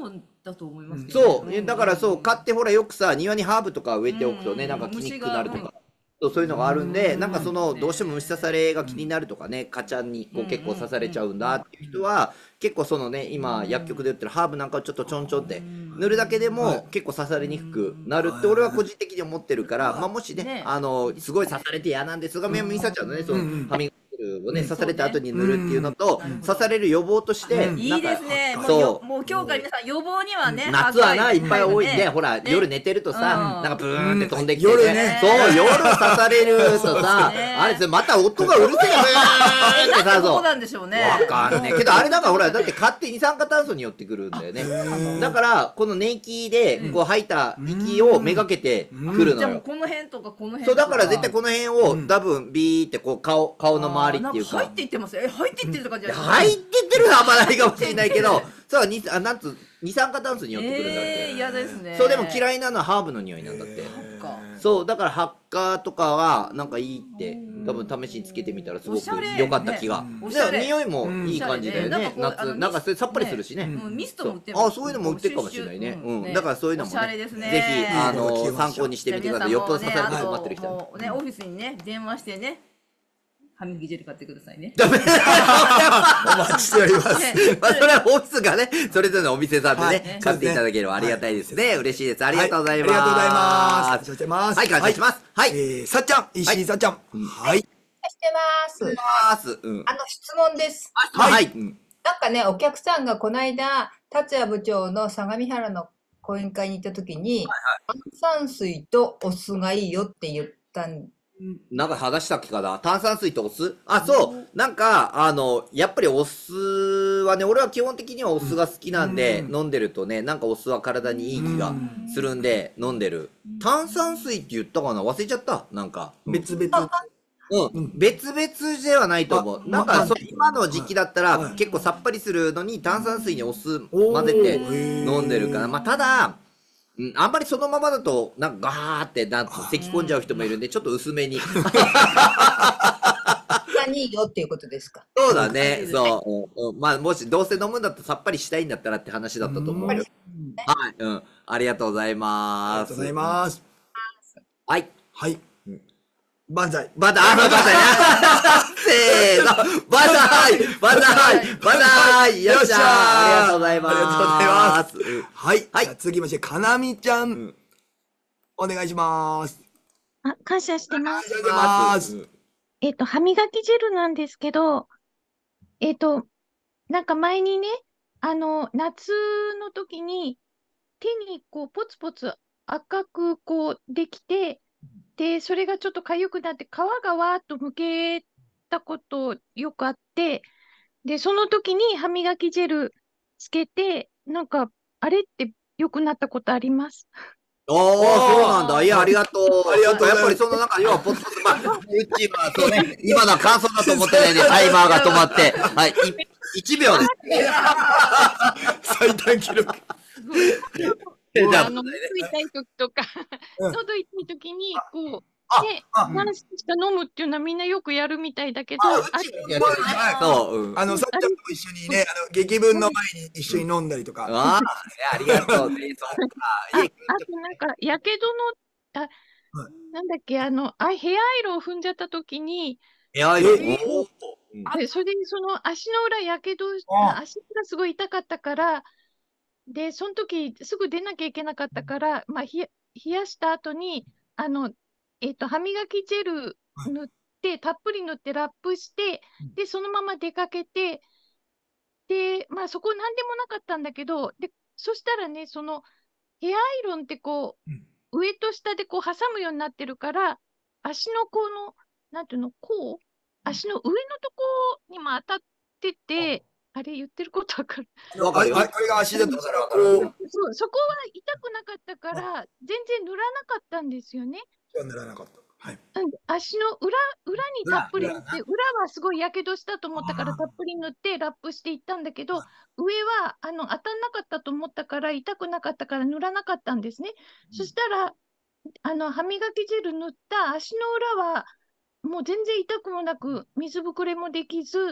だと思いますけどそう。だからそう、買ってほらよくさ、庭にハーブとか植えておくとね、なんか気にくくなるとか。そういうのがあるんで、なんかその、どうしても虫刺されが気になるとかね、蚊ちゃんにこう結構刺されちゃうんだっていう人は、結構そのね、今薬局で売ってるハーブなんかをちょっとちょんちょんって塗るだけでも結構刺されにくくなるって俺は個人的に思ってるから、まあもしね、すごい刺されて嫌なんですが、みさちゃんのね、その歯磨きをね、刺された後に塗るっていうのと、刺される予防として、 いいですね。 そう。 もう今日から皆さん予防にはね、 夏はな、いっぱい多いんで、ほら、夜寝てるとさ、なんかブーンって飛んできて、夜ね。そう、夜刺されるとさ、あれ、また音がうるせえよ、ブーンってさ、 そうなんでしょうね。 わかんねえ。けどあれなんかほら、だって勝手に二酸化炭素に寄ってくるんだよね。だから、この寝息で、こう吐いた息をめがけてくるのよ。 じゃあもうこの辺とかこの辺そう、だから絶対この辺を、多分ビーってこう、顔の周りっていうか。 入っていってますよ。入っていってるとかじゃない入ってってるのはあんまないかもしれないけど、そう、なんつ、二酸化炭素に寄ってくるんだって。 嫌ですね。 そう、でも嫌いなのはハーブの匂いなんだって。そう、だからハッカーとかは、なんかいいって、多分試しにつけてみたらすごく良かった気が。匂いもいい感じだよね。夏、なんかそれさっぱりするしね。 ミストも売ってます。あ、そういうのも売ってるかもしれないね。うん。だからそういうのもね、ぜひ、参考にしてみてください。よっぽど刺されて困ってる人もね、オフィスにね、電話してね、歯磨きジェル買ってくださいね。 お待ちしております。 まあ、それはオフィスがね、それぞれのお店さんでね、買っていただければありがたいですね。嬉しいです。ありがとうございます。 ありがとうございます。感謝してます。 はい、感謝します。はい。 さっちゃん、石井さっちゃん。はい。 してます。質問です。 はい。 なんかね、お客さんがこの間、達也部長の相模原の講演会に行った時に、炭酸水とお酢がいいよって言ったんなんか話したっけかな、炭酸水とお酢、あ、そう。なんか、やっぱりお酢はね、俺は基本的にはお酢が好きなんで、飲んでるとね、なんかお酢は体にいい気がするんで、飲んでる。炭酸水って言ったかな、忘れちゃった。なんか。 別々。 別々ではないと思う。なんか、今の時期だったら、結構さっぱりするのに炭酸水にお酢混ぜて飲んでるから。まあ、ただ、あんまりそのままだと、なんかガーって咳込んじゃう人もいるんで、ちょっと薄めに。 いいよっていうことですか。 そうだね。そう。まあ、もしどうせ飲むんだったらさっぱりしたいんだったらって話だったと思うよ。はい。ありがとうございます。 ありがとうございます。 はい。 はい。万歳。 万歳。せーの。万歳。よっしゃー。ありがとうございます。 ありがとうございます。はい。はい。続きまして、かなみちゃん。お願いします。 感謝してます。 歯磨きジェルなんですけど、なんか前にね、夏の時に手にこうポツポツ赤くこうできて、で、それがちょっと痒くなって皮がわーっとむけたことよくあって、で、その時に歯磨きジェルつけて、なんか、あれって良くなったことあります。 そうなんだ。いや、ありがとう。ありがとう。やっぱりその中、要はポツポツ、まあ、うちはそうね、今のは感想だと思ってないで、タイマーが止まって、はい、1秒です。 最短記録。 痛い時とか、喉痛い時に、こう、何しか飲むっていうのはみんなよくやるみたいだけど、 さっちゃんと一緒にね、劇分の前に一緒に飲んだりとか。 ありがとうね。 あとなんか、やけどの、なんだっけ、ヘアアイロン踏んじゃった時に、 ヘアアイロンそれでその足の裏やけど、足がすごい痛かったから、で、その時すぐ出なきゃいけなかったから、まあ、冷やした後に、歯磨きジェル塗って、たっぷり塗ってラップして、で、そのまま出かけて、で、まあそこなんでもなかったんだけど、で、そしたらね、そのヘアアイロンってこう、上と下でこう挟むようになってるから、足のこの、なんていうの、こう、足の上のとこにも当たってて、あれ言ってることわかる？ あれが足だとしたらこう。 そこは痛くなかったから、全然塗らなかったんですよね。 塗らなかった。はい。 足の裏にたっぷり塗って、裏はすごいやけどしたと思ったからたっぷり塗ってラップしていったんだけど、上は当たんなかったと思ったから痛くなかったから塗らなかったんですね。そしたら、歯磨きジェル塗った足の裏はもう全然痛くもなく、水ぶくれもできず、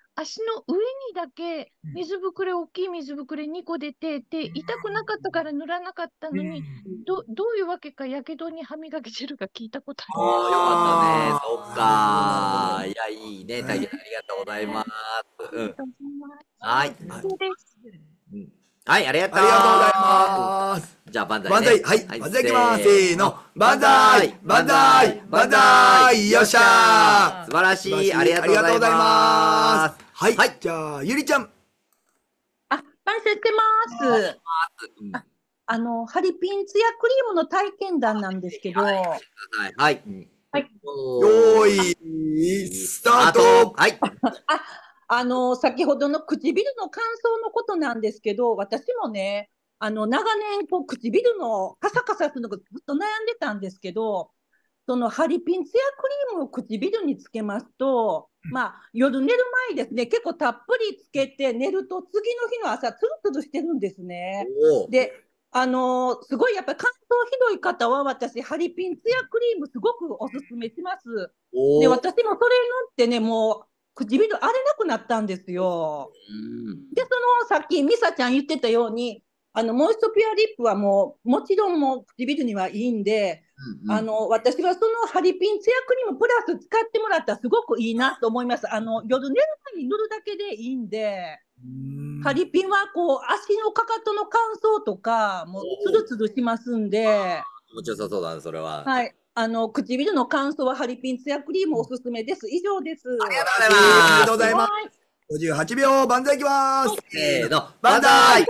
足の上にだけ大きい水ぶくれ2個出て、で、痛くなかったから塗らなかったのに、どういうわけか、やけどに歯磨きジェルが効いたことあります。 ああ、よかったね。そっか。いや、いいね。大変ありがとうございます。うん。はい。はい、ありがとうございます。じゃあ、万歳。 万歳。はい。万歳いきます。せーの。万歳万歳万歳よっしゃー素晴らしい。ありがとうございます。 はい。じゃあ、ゆりちゃん。 万歳してます。ハリピンツヤクリームの体験談なんですけど。はい。 はい。 よーい、スタート。 はい。 先ほどの唇の乾燥のことなんですけど、私もね、長年、唇のカサカサするのがずっと悩んでたんですけど、そのハリピンツヤクリームを唇につけますと、夜寝る前ですね、結構たっぷりつけて寝ると、次の日の朝、ツルツルしてるんですね。で、すごいやっぱり乾燥ひどい方は、私、ハリピンツヤクリームすごくおすすめします。で、私もそれ塗ってね、もう、唇荒れなくなったんですよ。で、さっきミサちゃん言ってたように、モイストピュアリップはもちろんもう唇にはいいんで、私はそのハリピンツヤクリームプラス使ってもらったらすごくいいなと思います。夜寝る前に塗るだけでいいんで、ハリピンは足のかかとの乾燥とか、もうツルツルしますんで。 気持ちよさそうだね、それは。 はい。唇の乾燥はハリピンツヤクリームおすすめです。以上です。 ありがとうございます。58秒、万歳いきます。 せーの、万歳。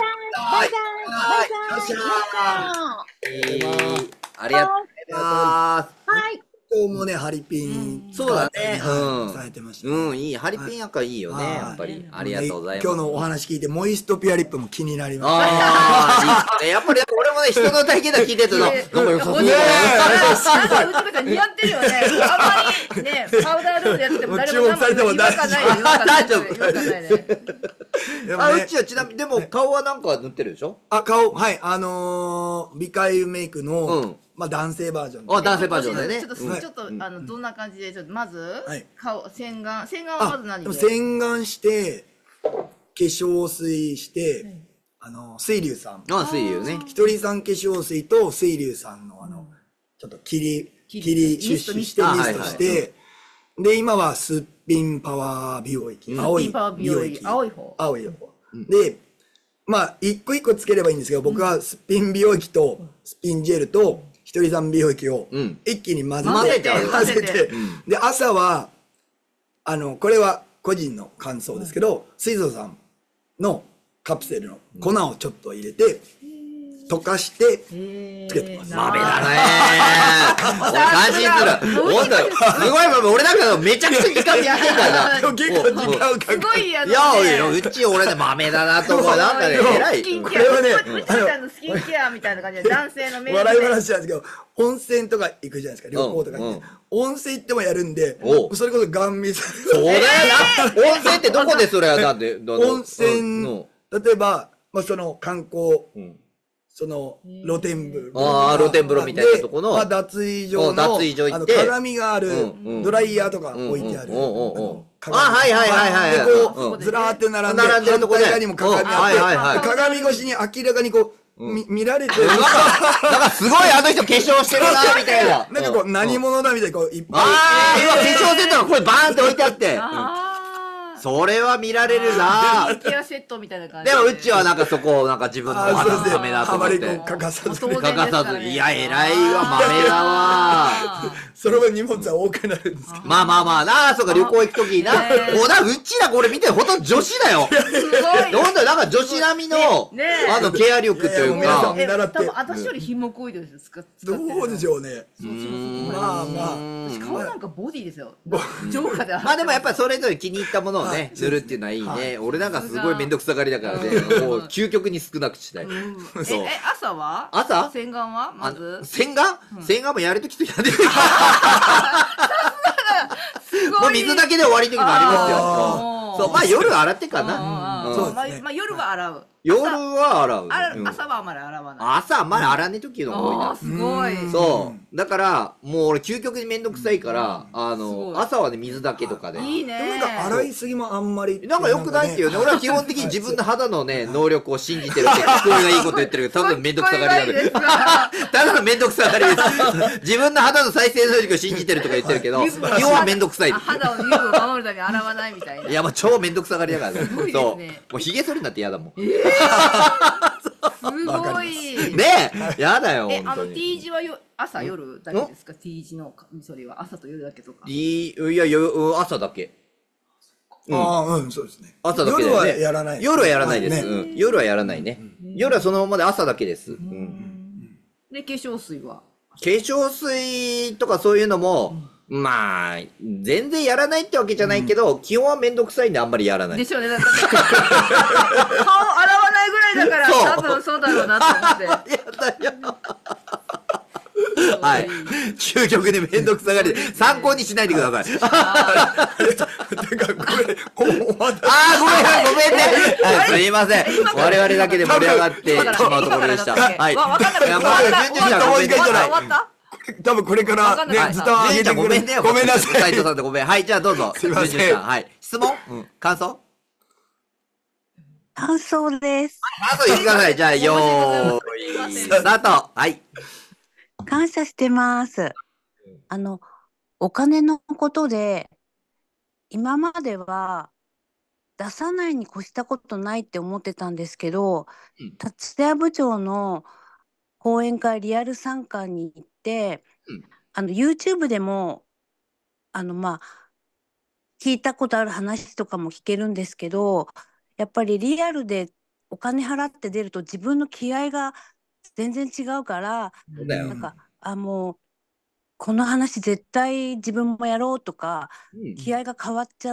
ありがとうございます。 はい。 今日もね、ハリピン。 そうだね。 されてました。 いい。ハリピンやっぱいいよね、やっぱり。ありがとうございます。 今日のお話聞いて、モイストピュアリップも気になりました。 やっぱり俺もね、人の体験談聞いてると、なんか良さそうだね。 なんかうちとか似合ってるよね。あんまりね、パウダールームやってても誰も違和感ないよ。 大丈夫。うちはちなみに、でも顔はなんか塗ってるでしょ？ 顔、はい。美海メイクの、男性バージョン。 男性バージョンだよね。 ちょっと、どんな感じで、まず、洗顔はまず何で？ 洗顔して、化粧水して、水流さん。 水流ね。 ひとりさん化粧水と水流さんのちょっと切りシュッシュしてミストして、で、今はすっぴんパワー美容液。青い美容液。青い方。で、一個一個つければいいんですけど、僕はすっぴん美容液とすっぴんジェルとひとりさん美容液を一気に混ぜて、で、朝は、これは個人の感想ですけど、水蔵さんのカプセルの粉をちょっと入れて、溶かしてつけてます。 豆だねー。俺感心する。ほんとすごい、俺なんかめちゃくちゃ時間やってんだな。 結構時間かかる。 すごいいや、うち俺で豆だなと思う。なんかね、偉い。 これはね、うちちゃんのスキンケアみたいな感じで、男性のメイク。 笑い話なんですけど、温泉とか行くじゃないですか、旅行とか行って。温泉行ってもやるんで、それこそガン見される。 そうだよな。温泉ってどこでそれはなんで？ 温泉、例えば、その観光、露天風呂。 露天風呂みたいなとこの。 脱衣所の、鏡がある、ドライヤーとか置いてある。 はい。 ずらーって並んでるところにも鏡あって、鏡越しに明らかに見られてる。 なんかすごいあの人化粧してるな、みたいな。 なんか何者だみたいにいっぱい。 化粧セットがこれバーンって置いてあって。それは見られるなぁ。ケアセットみたいな感じ。 でもうちはなんかそこをなんか自分のためだと思って。 欠かさず。 いや、偉いわ、豆だわ。 その分荷物は多くなるんですけど。 まあな、そうか、旅行行くときにな。もううちらこれ見てほとんど女子だよ。 すごい。 ほんとなんか女子並みの、ケア力というか。 多分私より品目多いです。 どうでしょうね。まあ。 顔なんかボディですよ。ジョーカーで。 まあでもやっぱりそれぞれ気に入ったものをね、塗るっていうのはいいね。俺なんかすごいめんどくさがりだからね。もう究極に少なくしたい。 朝は？ 朝？ 洗顔はまず？ 洗顔もやるときとやる。 すごい。 もう水だけで終わりときもありますよ。そう、夜洗ってかな。 夜は洗う。 夜は洗う。 朝はあんまり洗わない。 朝あんまり洗わない時の方が多いな。 すごい。 そう。だから、もう俺究極にめんどくさいから、朝はね、水だけとかで。 いいね。 でもなんか洗いすぎもあんまり。 なんか良くないっていうね。俺は基本的に自分の肌のね、能力を信じてるって、聞こえがいいこと言ってるけど、ただのめんどくさがりだけど。ただのめんどくさがりです。自分の肌の再生能力を信じてるとか言ってるけど、基本はめんどくさい。 肌を油分を守るために洗わないみたいな。 いや、もう超めんどくさがりだからね。そう。もう髭剃りになって嫌だもん。 すごい。 ねえ、やだよ。 T 字は朝夜だけですか？ T 字のそれは朝と夜だけとか。 いや、朝だけ。 そうですね。 朝だけ。 夜はやらない。 夜はやらないです。夜はやらないね。夜はそのままで朝だけです。 で、化粧水は？ 化粧水とかそういうのも、まあ、全然やらないってわけじゃないけど、基本はめんどくさいんであんまりやらない。 でしょうね。顔洗わないぐらいだから、多分そうだろうなと思って。やだよ。 はい。究極にめんどくさがりで、参考にしないでください。ごめんね。すいません。我々だけで盛り上がってしまうところでした。はい。 多分これからね、ずっと上げてくれ。ごめんなさい。 斉藤さんとごめん。はい、じゃあどうぞ。 すいません。 はい。質問？感想？ 感想です。 感想言ってください。じゃあ、よーい、スタート。はい。 感謝してます。お金のことで、今までは出さないに越したことないって思ってたんですけど、達也部長の講演会リアル参観に行って、YouTube でも、聞いたことある話とかも聞けるんですけど、やっぱりリアルでお金払って出ると自分の気合が全然違うから、なんか、もう、この話絶対自分もやろうとか、気合が変わっちゃって、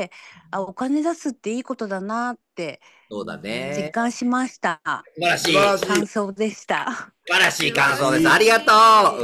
お金出すっていいことだなって実感しました。 素晴らしい感想でした。 素晴らしい感想です。ありがとう。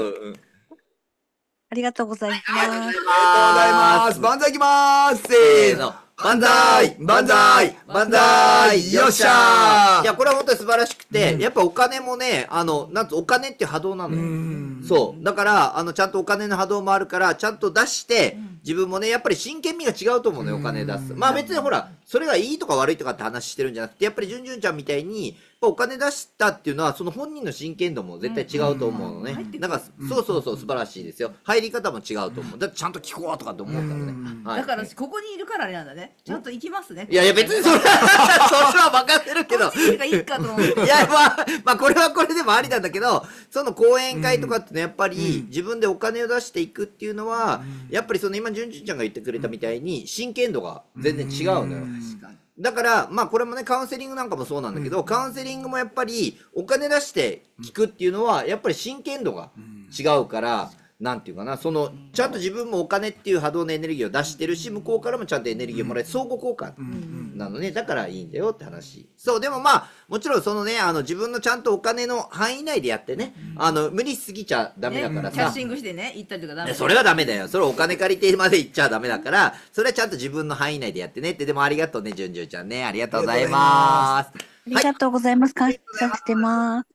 ありがとうございます。 ありがとうございます。万歳いきます。せーの。万歳万歳万歳よっしゃー。 いや、これは本当に素晴らしくて、やっぱお金もね、なんとお金っていう波動なのよ。そう。だから、ちゃんとお金の波動もあるから、ちゃんと出して、自分もね、やっぱり真剣味が違うと思うのよ、お金出す。まあ別にほら、それがいいとか悪いとかって話してるんじゃなくて、やっぱりじゅんじゅんちゃんみたいに、お金出したっていうのは、その本人の真剣度も絶対違うと思うのね。なんか、そうそうそう、素晴らしいですよ。入り方も違うと思う。だってちゃんと聞こうとかって思うからね。 だから、ここにいるからあれなんだね。ちゃんと行きますね。 いやいや、別にそれは任せるけど。 いいかと思う。いや、まあ、これはこれでもありなんだけど、その講演会とかってね、やっぱり自分でお金を出していくっていうのは、やっぱりその今、じゅんじゅんちゃんが言ってくれたみたいに、真剣度が全然違うのよ。だから、まあこれもね、カウンセリングなんかもそうなんだけど、カウンセリングもやっぱりお金出して聞くっていうのは、やっぱり真剣度が違うから、なんていうかな、ちゃんと自分もお金っていう波動のエネルギーを出してるし、向こうからもちゃんとエネルギーをもらえて、相互交換なのね。だからいいんだよって話。そう、でもまあ、もちろんそのね、自分のちゃんとお金の範囲内でやってね、無理しすぎちゃダメだからさ。 キャッシングしてね、行ったりとかダメ。 それはダメだよ。それお金借りてまで行っちゃダメだから、それはちゃんと自分の範囲内でやってねって。でもありがとうね、じゅんじゅんちゃんね。ありがとうございます。 ありがとうございます。感謝してます。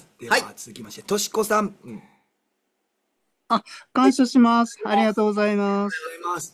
では続きまして、としこさん。 感謝します。ありがとうございます。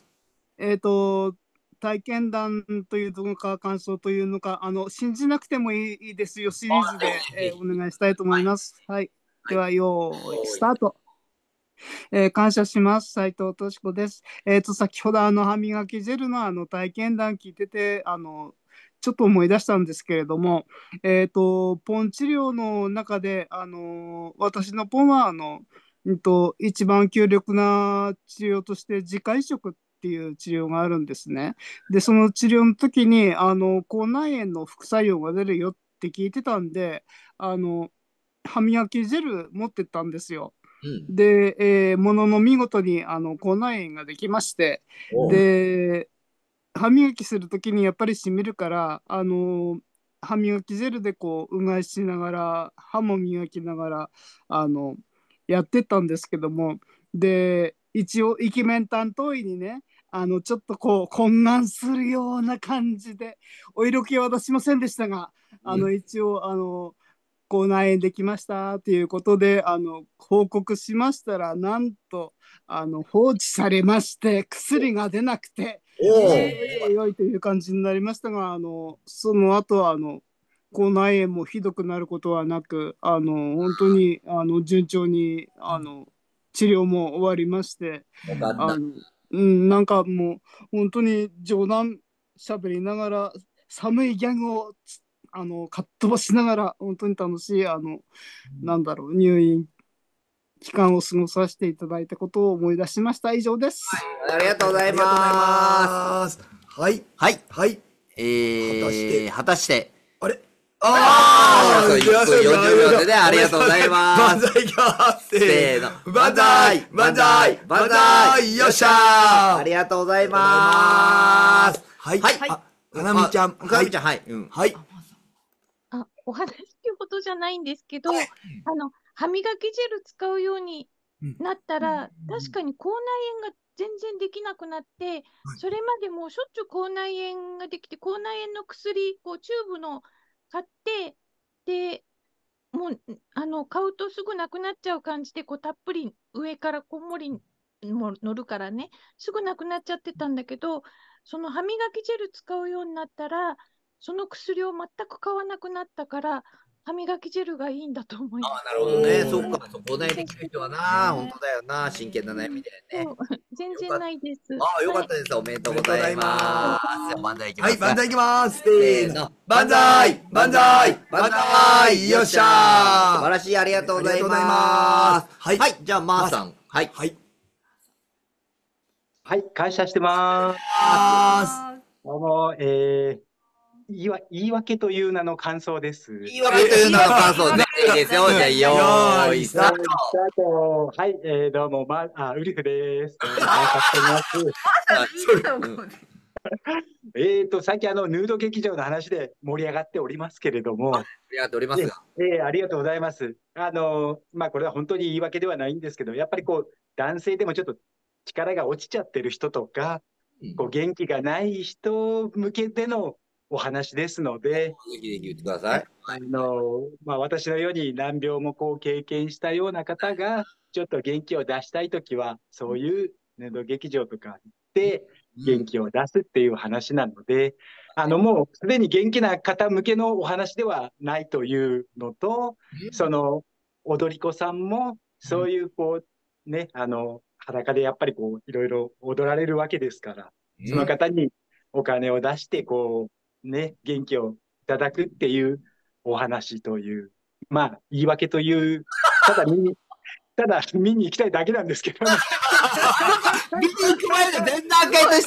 体験談というのか、感想というのか、信じなくてもいいですよシリーズで、お願いしたいと思います。はい。では、よーい、スタート。感謝します。斉藤としこです。先ほど歯磨きジェルの体験談聞いてて、ちょっと思い出したんですけれども、ポン治療の中で、私のポンは、一番強力な治療として自家移植っていう治療があるんですね。で、その治療の時に、口内炎の副作用が出るよって聞いてたんで、歯磨きジェル持ってったんですよ。で、ものの見事に口内炎ができまして、で、歯磨きするときにやっぱりしみるから、歯磨きジェルでこう、うがいしながら、歯も磨きながら、やってたんですけども、で、 一応イケメン担当医にね、ちょっとこう懇願するような感じでお色気は出しませんでしたが、一応口内炎できましたということで報告しましたら、なんと放置されまして薬が出なくて、おいおいという感じになりましたが、その後は口内炎もひどくなることはなく、本当に順調に治療も終わりまして、なんかもう本当に冗談しゃべりながら寒いギャグをかっ飛ばしながら本当に楽しいなんだろう、入院期間を過ごさせていただいたことを思い出しました。以上です。 ありがとうございます。 はい。 はい。 はい。 果たして。 あれ 1分40秒でね、ありがとうございます。 万歳がせーの。万歳万歳万歳よっしゃー。 ありがとうございます。 はい。はい。かなみちゃん。 かなみちゃん、はい。 はい。 お話ほどじゃないんですけど、歯磨きジェル使うようになったら、確かに口内炎が全然できなくなって、それまでもうしょっちゅう口内炎ができて、口内炎の薬、こうチューブの買って、で、もう、買うとすぐなくなっちゃう感じで、こうたっぷり上からこんもりも乗るからね、すぐなくなっちゃってたんだけど、その歯磨きジェル使うようになったら、その薬を全く買わなくなったから、歯磨きジェルがいいんだと思います。 なるほどね。そっか、そこでできる人はな、本当だよな、真剣な悩みだよね。 全然ないです。 よかったです。おめでとうございます。万歳いきます。 はい、万歳いきます。せーの。万歳万歳万歳よっしゃー。 素晴らしい、ありがとうございます。はい。じゃあ、まーさん。はい。 はい。 はい、感謝してます。どうも、言い訳という名の感想です。 言い訳という名の感想ね。いいですよ。じゃあ、よーい、スタート。 はい、どうも、ウルフです。さっきヌード劇場の話で盛り上がっておりますけれども。 盛り上がっておりますが。 ありがとうございます。これは本当に言い訳ではないんですけど、やっぱり男性でもちょっと力が落ちちゃってる人とか、元気がない人向けてのお話ですので、 ぜひ言ってください。 私のように難病も経験したような方が、ちょっと元気を出したいときは、そういうヌード劇場とか行って、元気を出すっていう話なので、もうすでに元気な方向けのお話ではないというのと、踊り子さんも、そういう裸でやっぱりいろいろ踊られるわけですから、その方にお金を出して、元気をいただくっていうお話という、言い訳という、ただ見に行きたいだけなんですけど、ね、 見に行く前の前段階として、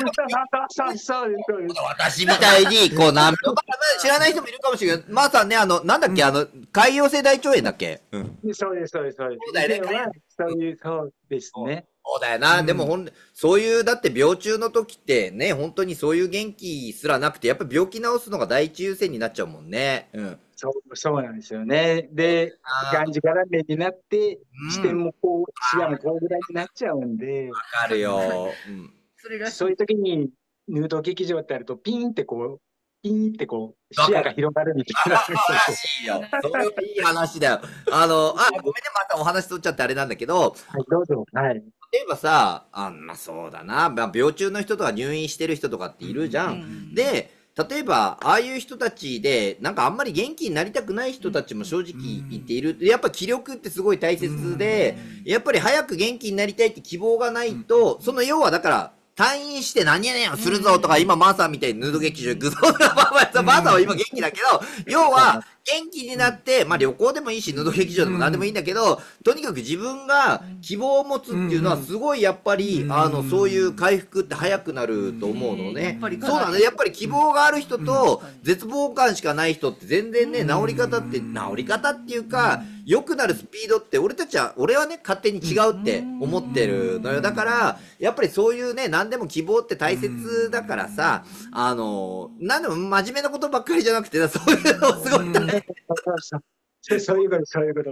私みたいに、知らない人もいるかもしれない。まさね、なんだっけ、潰瘍性大腸炎だっけ？ そうです。そうだよね。 そうですね。 そうだよな。でもそういう、だって病中の時ってね、本当にそういう元気すらなくて、やっぱり病気治すのが第一優先になっちゃうもんね。 そうなんですよね。で、がんじがらめになって、視野もぐらいになっちゃうんで。 わかるよ。 そういう時に、ヌード劇場ってあると、ピーンって視野が広がるみたいな。 いいよ。それいい話だよ。ごめんね、またお話取っちゃってあれなんだけど。 はい、どうぞ。はい。 例えばさ、そうだな、病中の人とか入院してる人とかっているじゃん。で、例えば、ああいう人たちで、なんかあんまり元気になりたくない人たちも正直言っている。やっぱ気力ってすごい大切で、やっぱり早く元気になりたいって希望がないと、要はだから、退院して何やねんするぞとか、今マーさんみたいにヌード劇場行くぞとか、マーさんは今元気だけど、要は元気になって、旅行でもいいし、ヌード劇場でも何でもいいんだけど、とにかく自分が希望を持つっていうのはすごいやっぱり、そういう回復って早くなると思うのね。そうだね。やっぱり希望がある人と絶望感しかない人って全然ね、治り方っていうか、良くなるスピードって俺はね、勝手に違うって思ってるのよ。だから、やっぱりそういうね、何でも希望って大切だからさ、何でも真面目なことばっかりじゃなくて、そういうのをすごいそういうこと。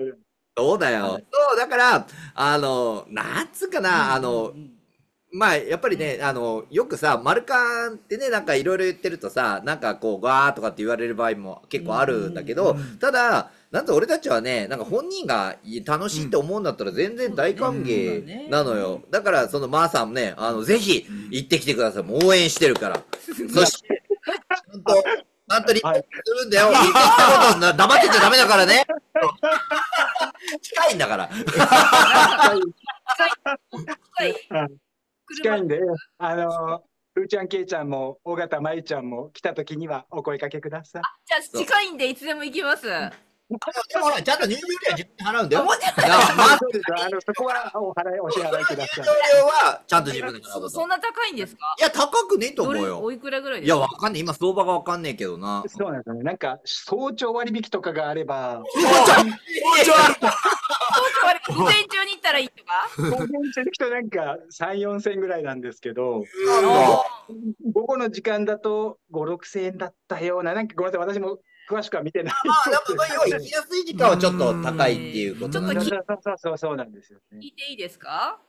そうだよ。そう、だから、なんつうかな、まあ、やっぱりね、よくさ、マルカンってね、なんかいろいろ言ってるとさ、なんかこう、ガーとかって言われる場合も結構あるんだけど、ただ、なんと俺たちはね、なんか本人が楽しいって思うんだったら全然大歓迎なのよ。だから、そのまーさんね、ぜひ行ってきてください。もう応援してるから。そして、ちゃんとリポートするんだよ。言ったこと黙ってちゃダメだからね。近いんだから。 近いんで、ふーちゃん、けいちゃんも、尾形まゆちゃんも来た時にはお声かけください。 じゃあ、近いんでいつでも行きます。 でもほら、ちゃんと入場料は自分で払うんだよ。 そこはお支払いください。 入場料はちゃんと自分で払うこと。 そんな高いんですか？ いや、高くねえと思うよ。 おいくらぐらいですか？いや、わかんねえ。今、相場がわかんねえけどな。 そうなんですよね。なんか、早朝割引とかがあれば。 早朝割引午前中に行ったらいいとか？ 午前中に行くとなんか3、4千円ぐらいなんですけど、午後の時間だと5、6千円だったような、なんかごめんなさい、私も詳しくは見てない。 行きやすい時間はちょっと高いっていうことなんで。 そうなんですよね。 聞いていいですか？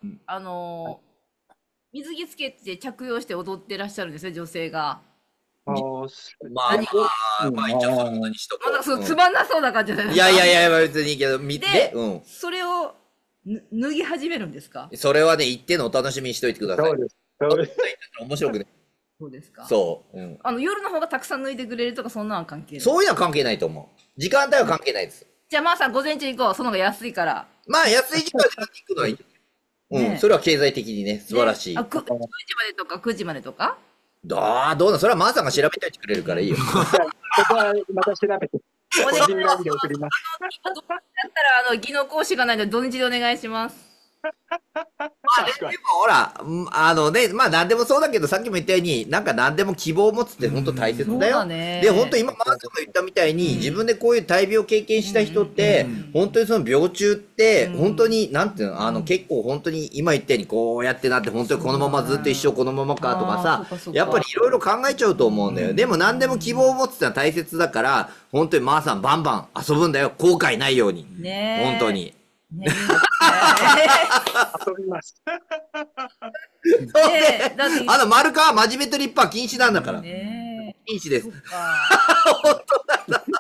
水着つけて着用して踊ってらっしゃるんですね、女性が。 まあ、一応そんなにしとこう。つまんなそうな感じじゃないですか。いや、別にいいけど、見て。 それを脱ぎ始めるんですか？ それはね、一定のお楽しみにしといてください。 そうです。 面白くね。 そうですか。 そう。 夜の方がたくさん脱いでくれるとか、そんなの関係ない。 そういうのは関係ないと思う。時間帯は関係ないです。 じゃあ、まーさん、午前中行こう。その方が安いから。 まあ、安い時間で行くのはいい。それは経済的にね、素晴らしい。 9時までとか、9時までとか？ どうな、それはまーさんが調べておいてくれるからいいよ。 そこはまた調べて。個人 LINE で送ります。 だったら、技能講師がないので、土日でお願いします。 でもほら、まあ何でもそうだけど、さっきも言ったように、なんか何でも希望を持つって本当大切だよ。で、本当今、マーさんが言ったみたいに、自分でこういう大病を経験した人って、本当にその病中って、本当に、なんていうの、結構本当に今言ったようにこうやってなって、本当にこのままずっと一生このままかとかさ、やっぱりいろいろ考えちゃうと思うんだよ。でも何でも希望を持つってのは大切だから、本当にマーさんバンバン遊ぶんだよ。後悔ないように。本当に。 遊びます。 マルカは真面目と立派は禁止なんだから。禁止です。本当なんだ。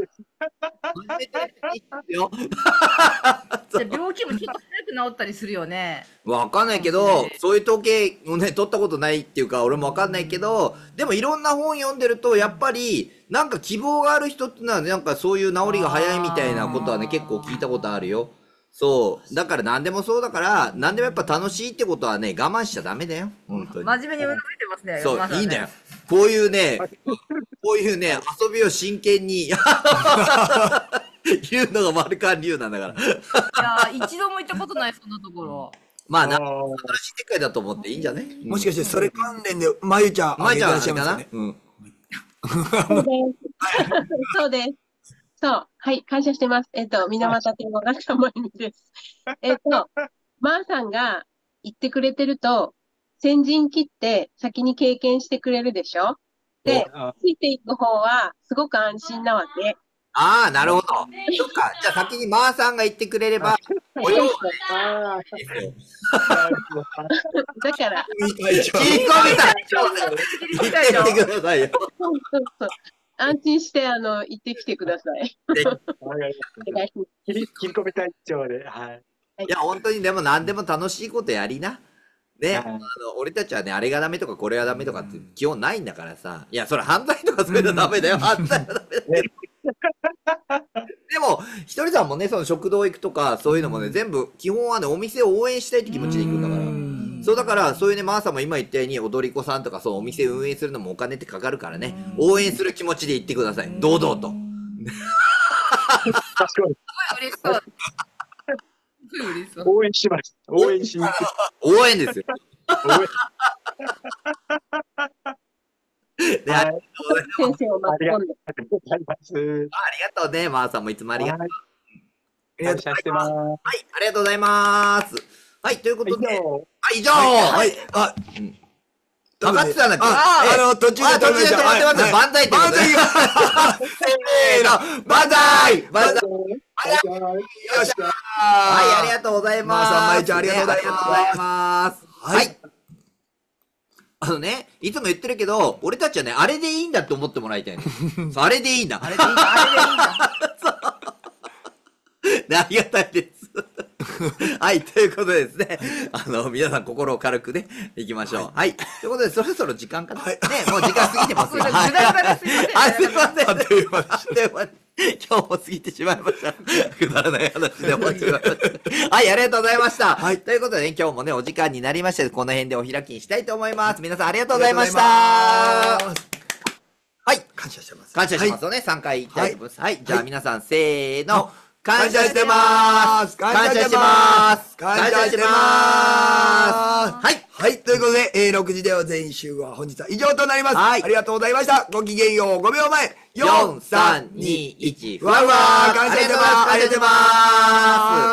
病気もきっと早く治ったりするよね。 わかんないけど、そういう統計をね、取ったことないっていうか、俺もわかんないけど、でもいろんな本読んでると、やっぱり、なんか希望がある人ってのは、なんかそういう治りが早いみたいなことはね、結構聞いたことあるよ。そう。だから何でもそうだから、何でもやっぱ楽しいってことはね、我慢しちゃダメだよ。本当に。 真面目にうなずいてますね。 そう、いいんだよ。こういうね、遊びを真剣に言うのがマルカン流なんだから。 いや、一度も行ったことない、そんなところ。 まあ、新しい世界だと思っていいんじゃない？ もしかしてそれ関連で、まゆちゃん、 まゆちゃんいらっしゃいますかね。 そうです。そう。はい。感謝してます。水俣天皇がたまにです。まーさんが言ってくれてると、先陣切って先に経験してくれるでしょ？で、ついていく方はすごく安心なわけ。 ああ、なるほど。そっか。じゃあ先にまーさんが言ってくれれば、およだから、 聞き込みたい。言ってくださいよ。 安心して行ってきてください。 切り込み隊長で。はい。 いや、本当にでも何でも楽しいことやりな。ね、俺たちはね、あれがダメとかこれがダメとかって基本ないんだからさ。いや、それ犯罪とかそういうのダメだよ。犯罪はダメだよ。でも、ひとりさんもね、その食堂行くとか、そういうのもね、全部、基本はね、お店を応援したいって気持ちで行くんだから。そうだから、そういうね、まーさんも今言ったように、踊り子さんとか、そう、お店運営するのもお金ってかかるからね、応援する気持ちで行ってください。堂々と。 確かに。 嬉しそう。 応援します。応援します。 応援ですよ。 先生を巻き込んで。 ありがとうね、まーさんもいつもありがとう。 ありがとうございます。 はい、ありがとうございます。はい、ということで、以上。 はい。 かってたんだっけ？ 途中で止まってます。 万歳ってことね。せーの、万歳！万歳！よっしゃー！はい、ありがとうございます。 まいちゃんありがとうございます。はい。いつも言ってるけど、俺たちはね、あれでいいんだって思ってもらいたいの。あれでいいんだ。あれでいいんだ。あれでいいんだ。ありがたいです。はい、ということでですね、皆さん心を軽くね、いきましょう。はい。ということで、そろそろ時間かな。ね、もう時間過ぎてますよ。すいません。あっという間に。今日も過ぎてしまいました。くだらない話で終わってしまいました。はい、ありがとうございました。はい。ということでね、今日もね、お時間になりましたので、この辺でお開きにしたいと思います。皆さんありがとうございました。はい。 感謝してます。 感謝しますよね。3回いきたいと思います。はい。じゃあ皆さん、せーの。感謝してまーす。感謝してまーす。感謝してまーす。はい。 はい。ということで、6時では全集は本日は以上となります。はい。ありがとうございました。ごきげんよう。5秒前。4、3、2、1。ふわふわ。感謝してまーす。ありがとうございます。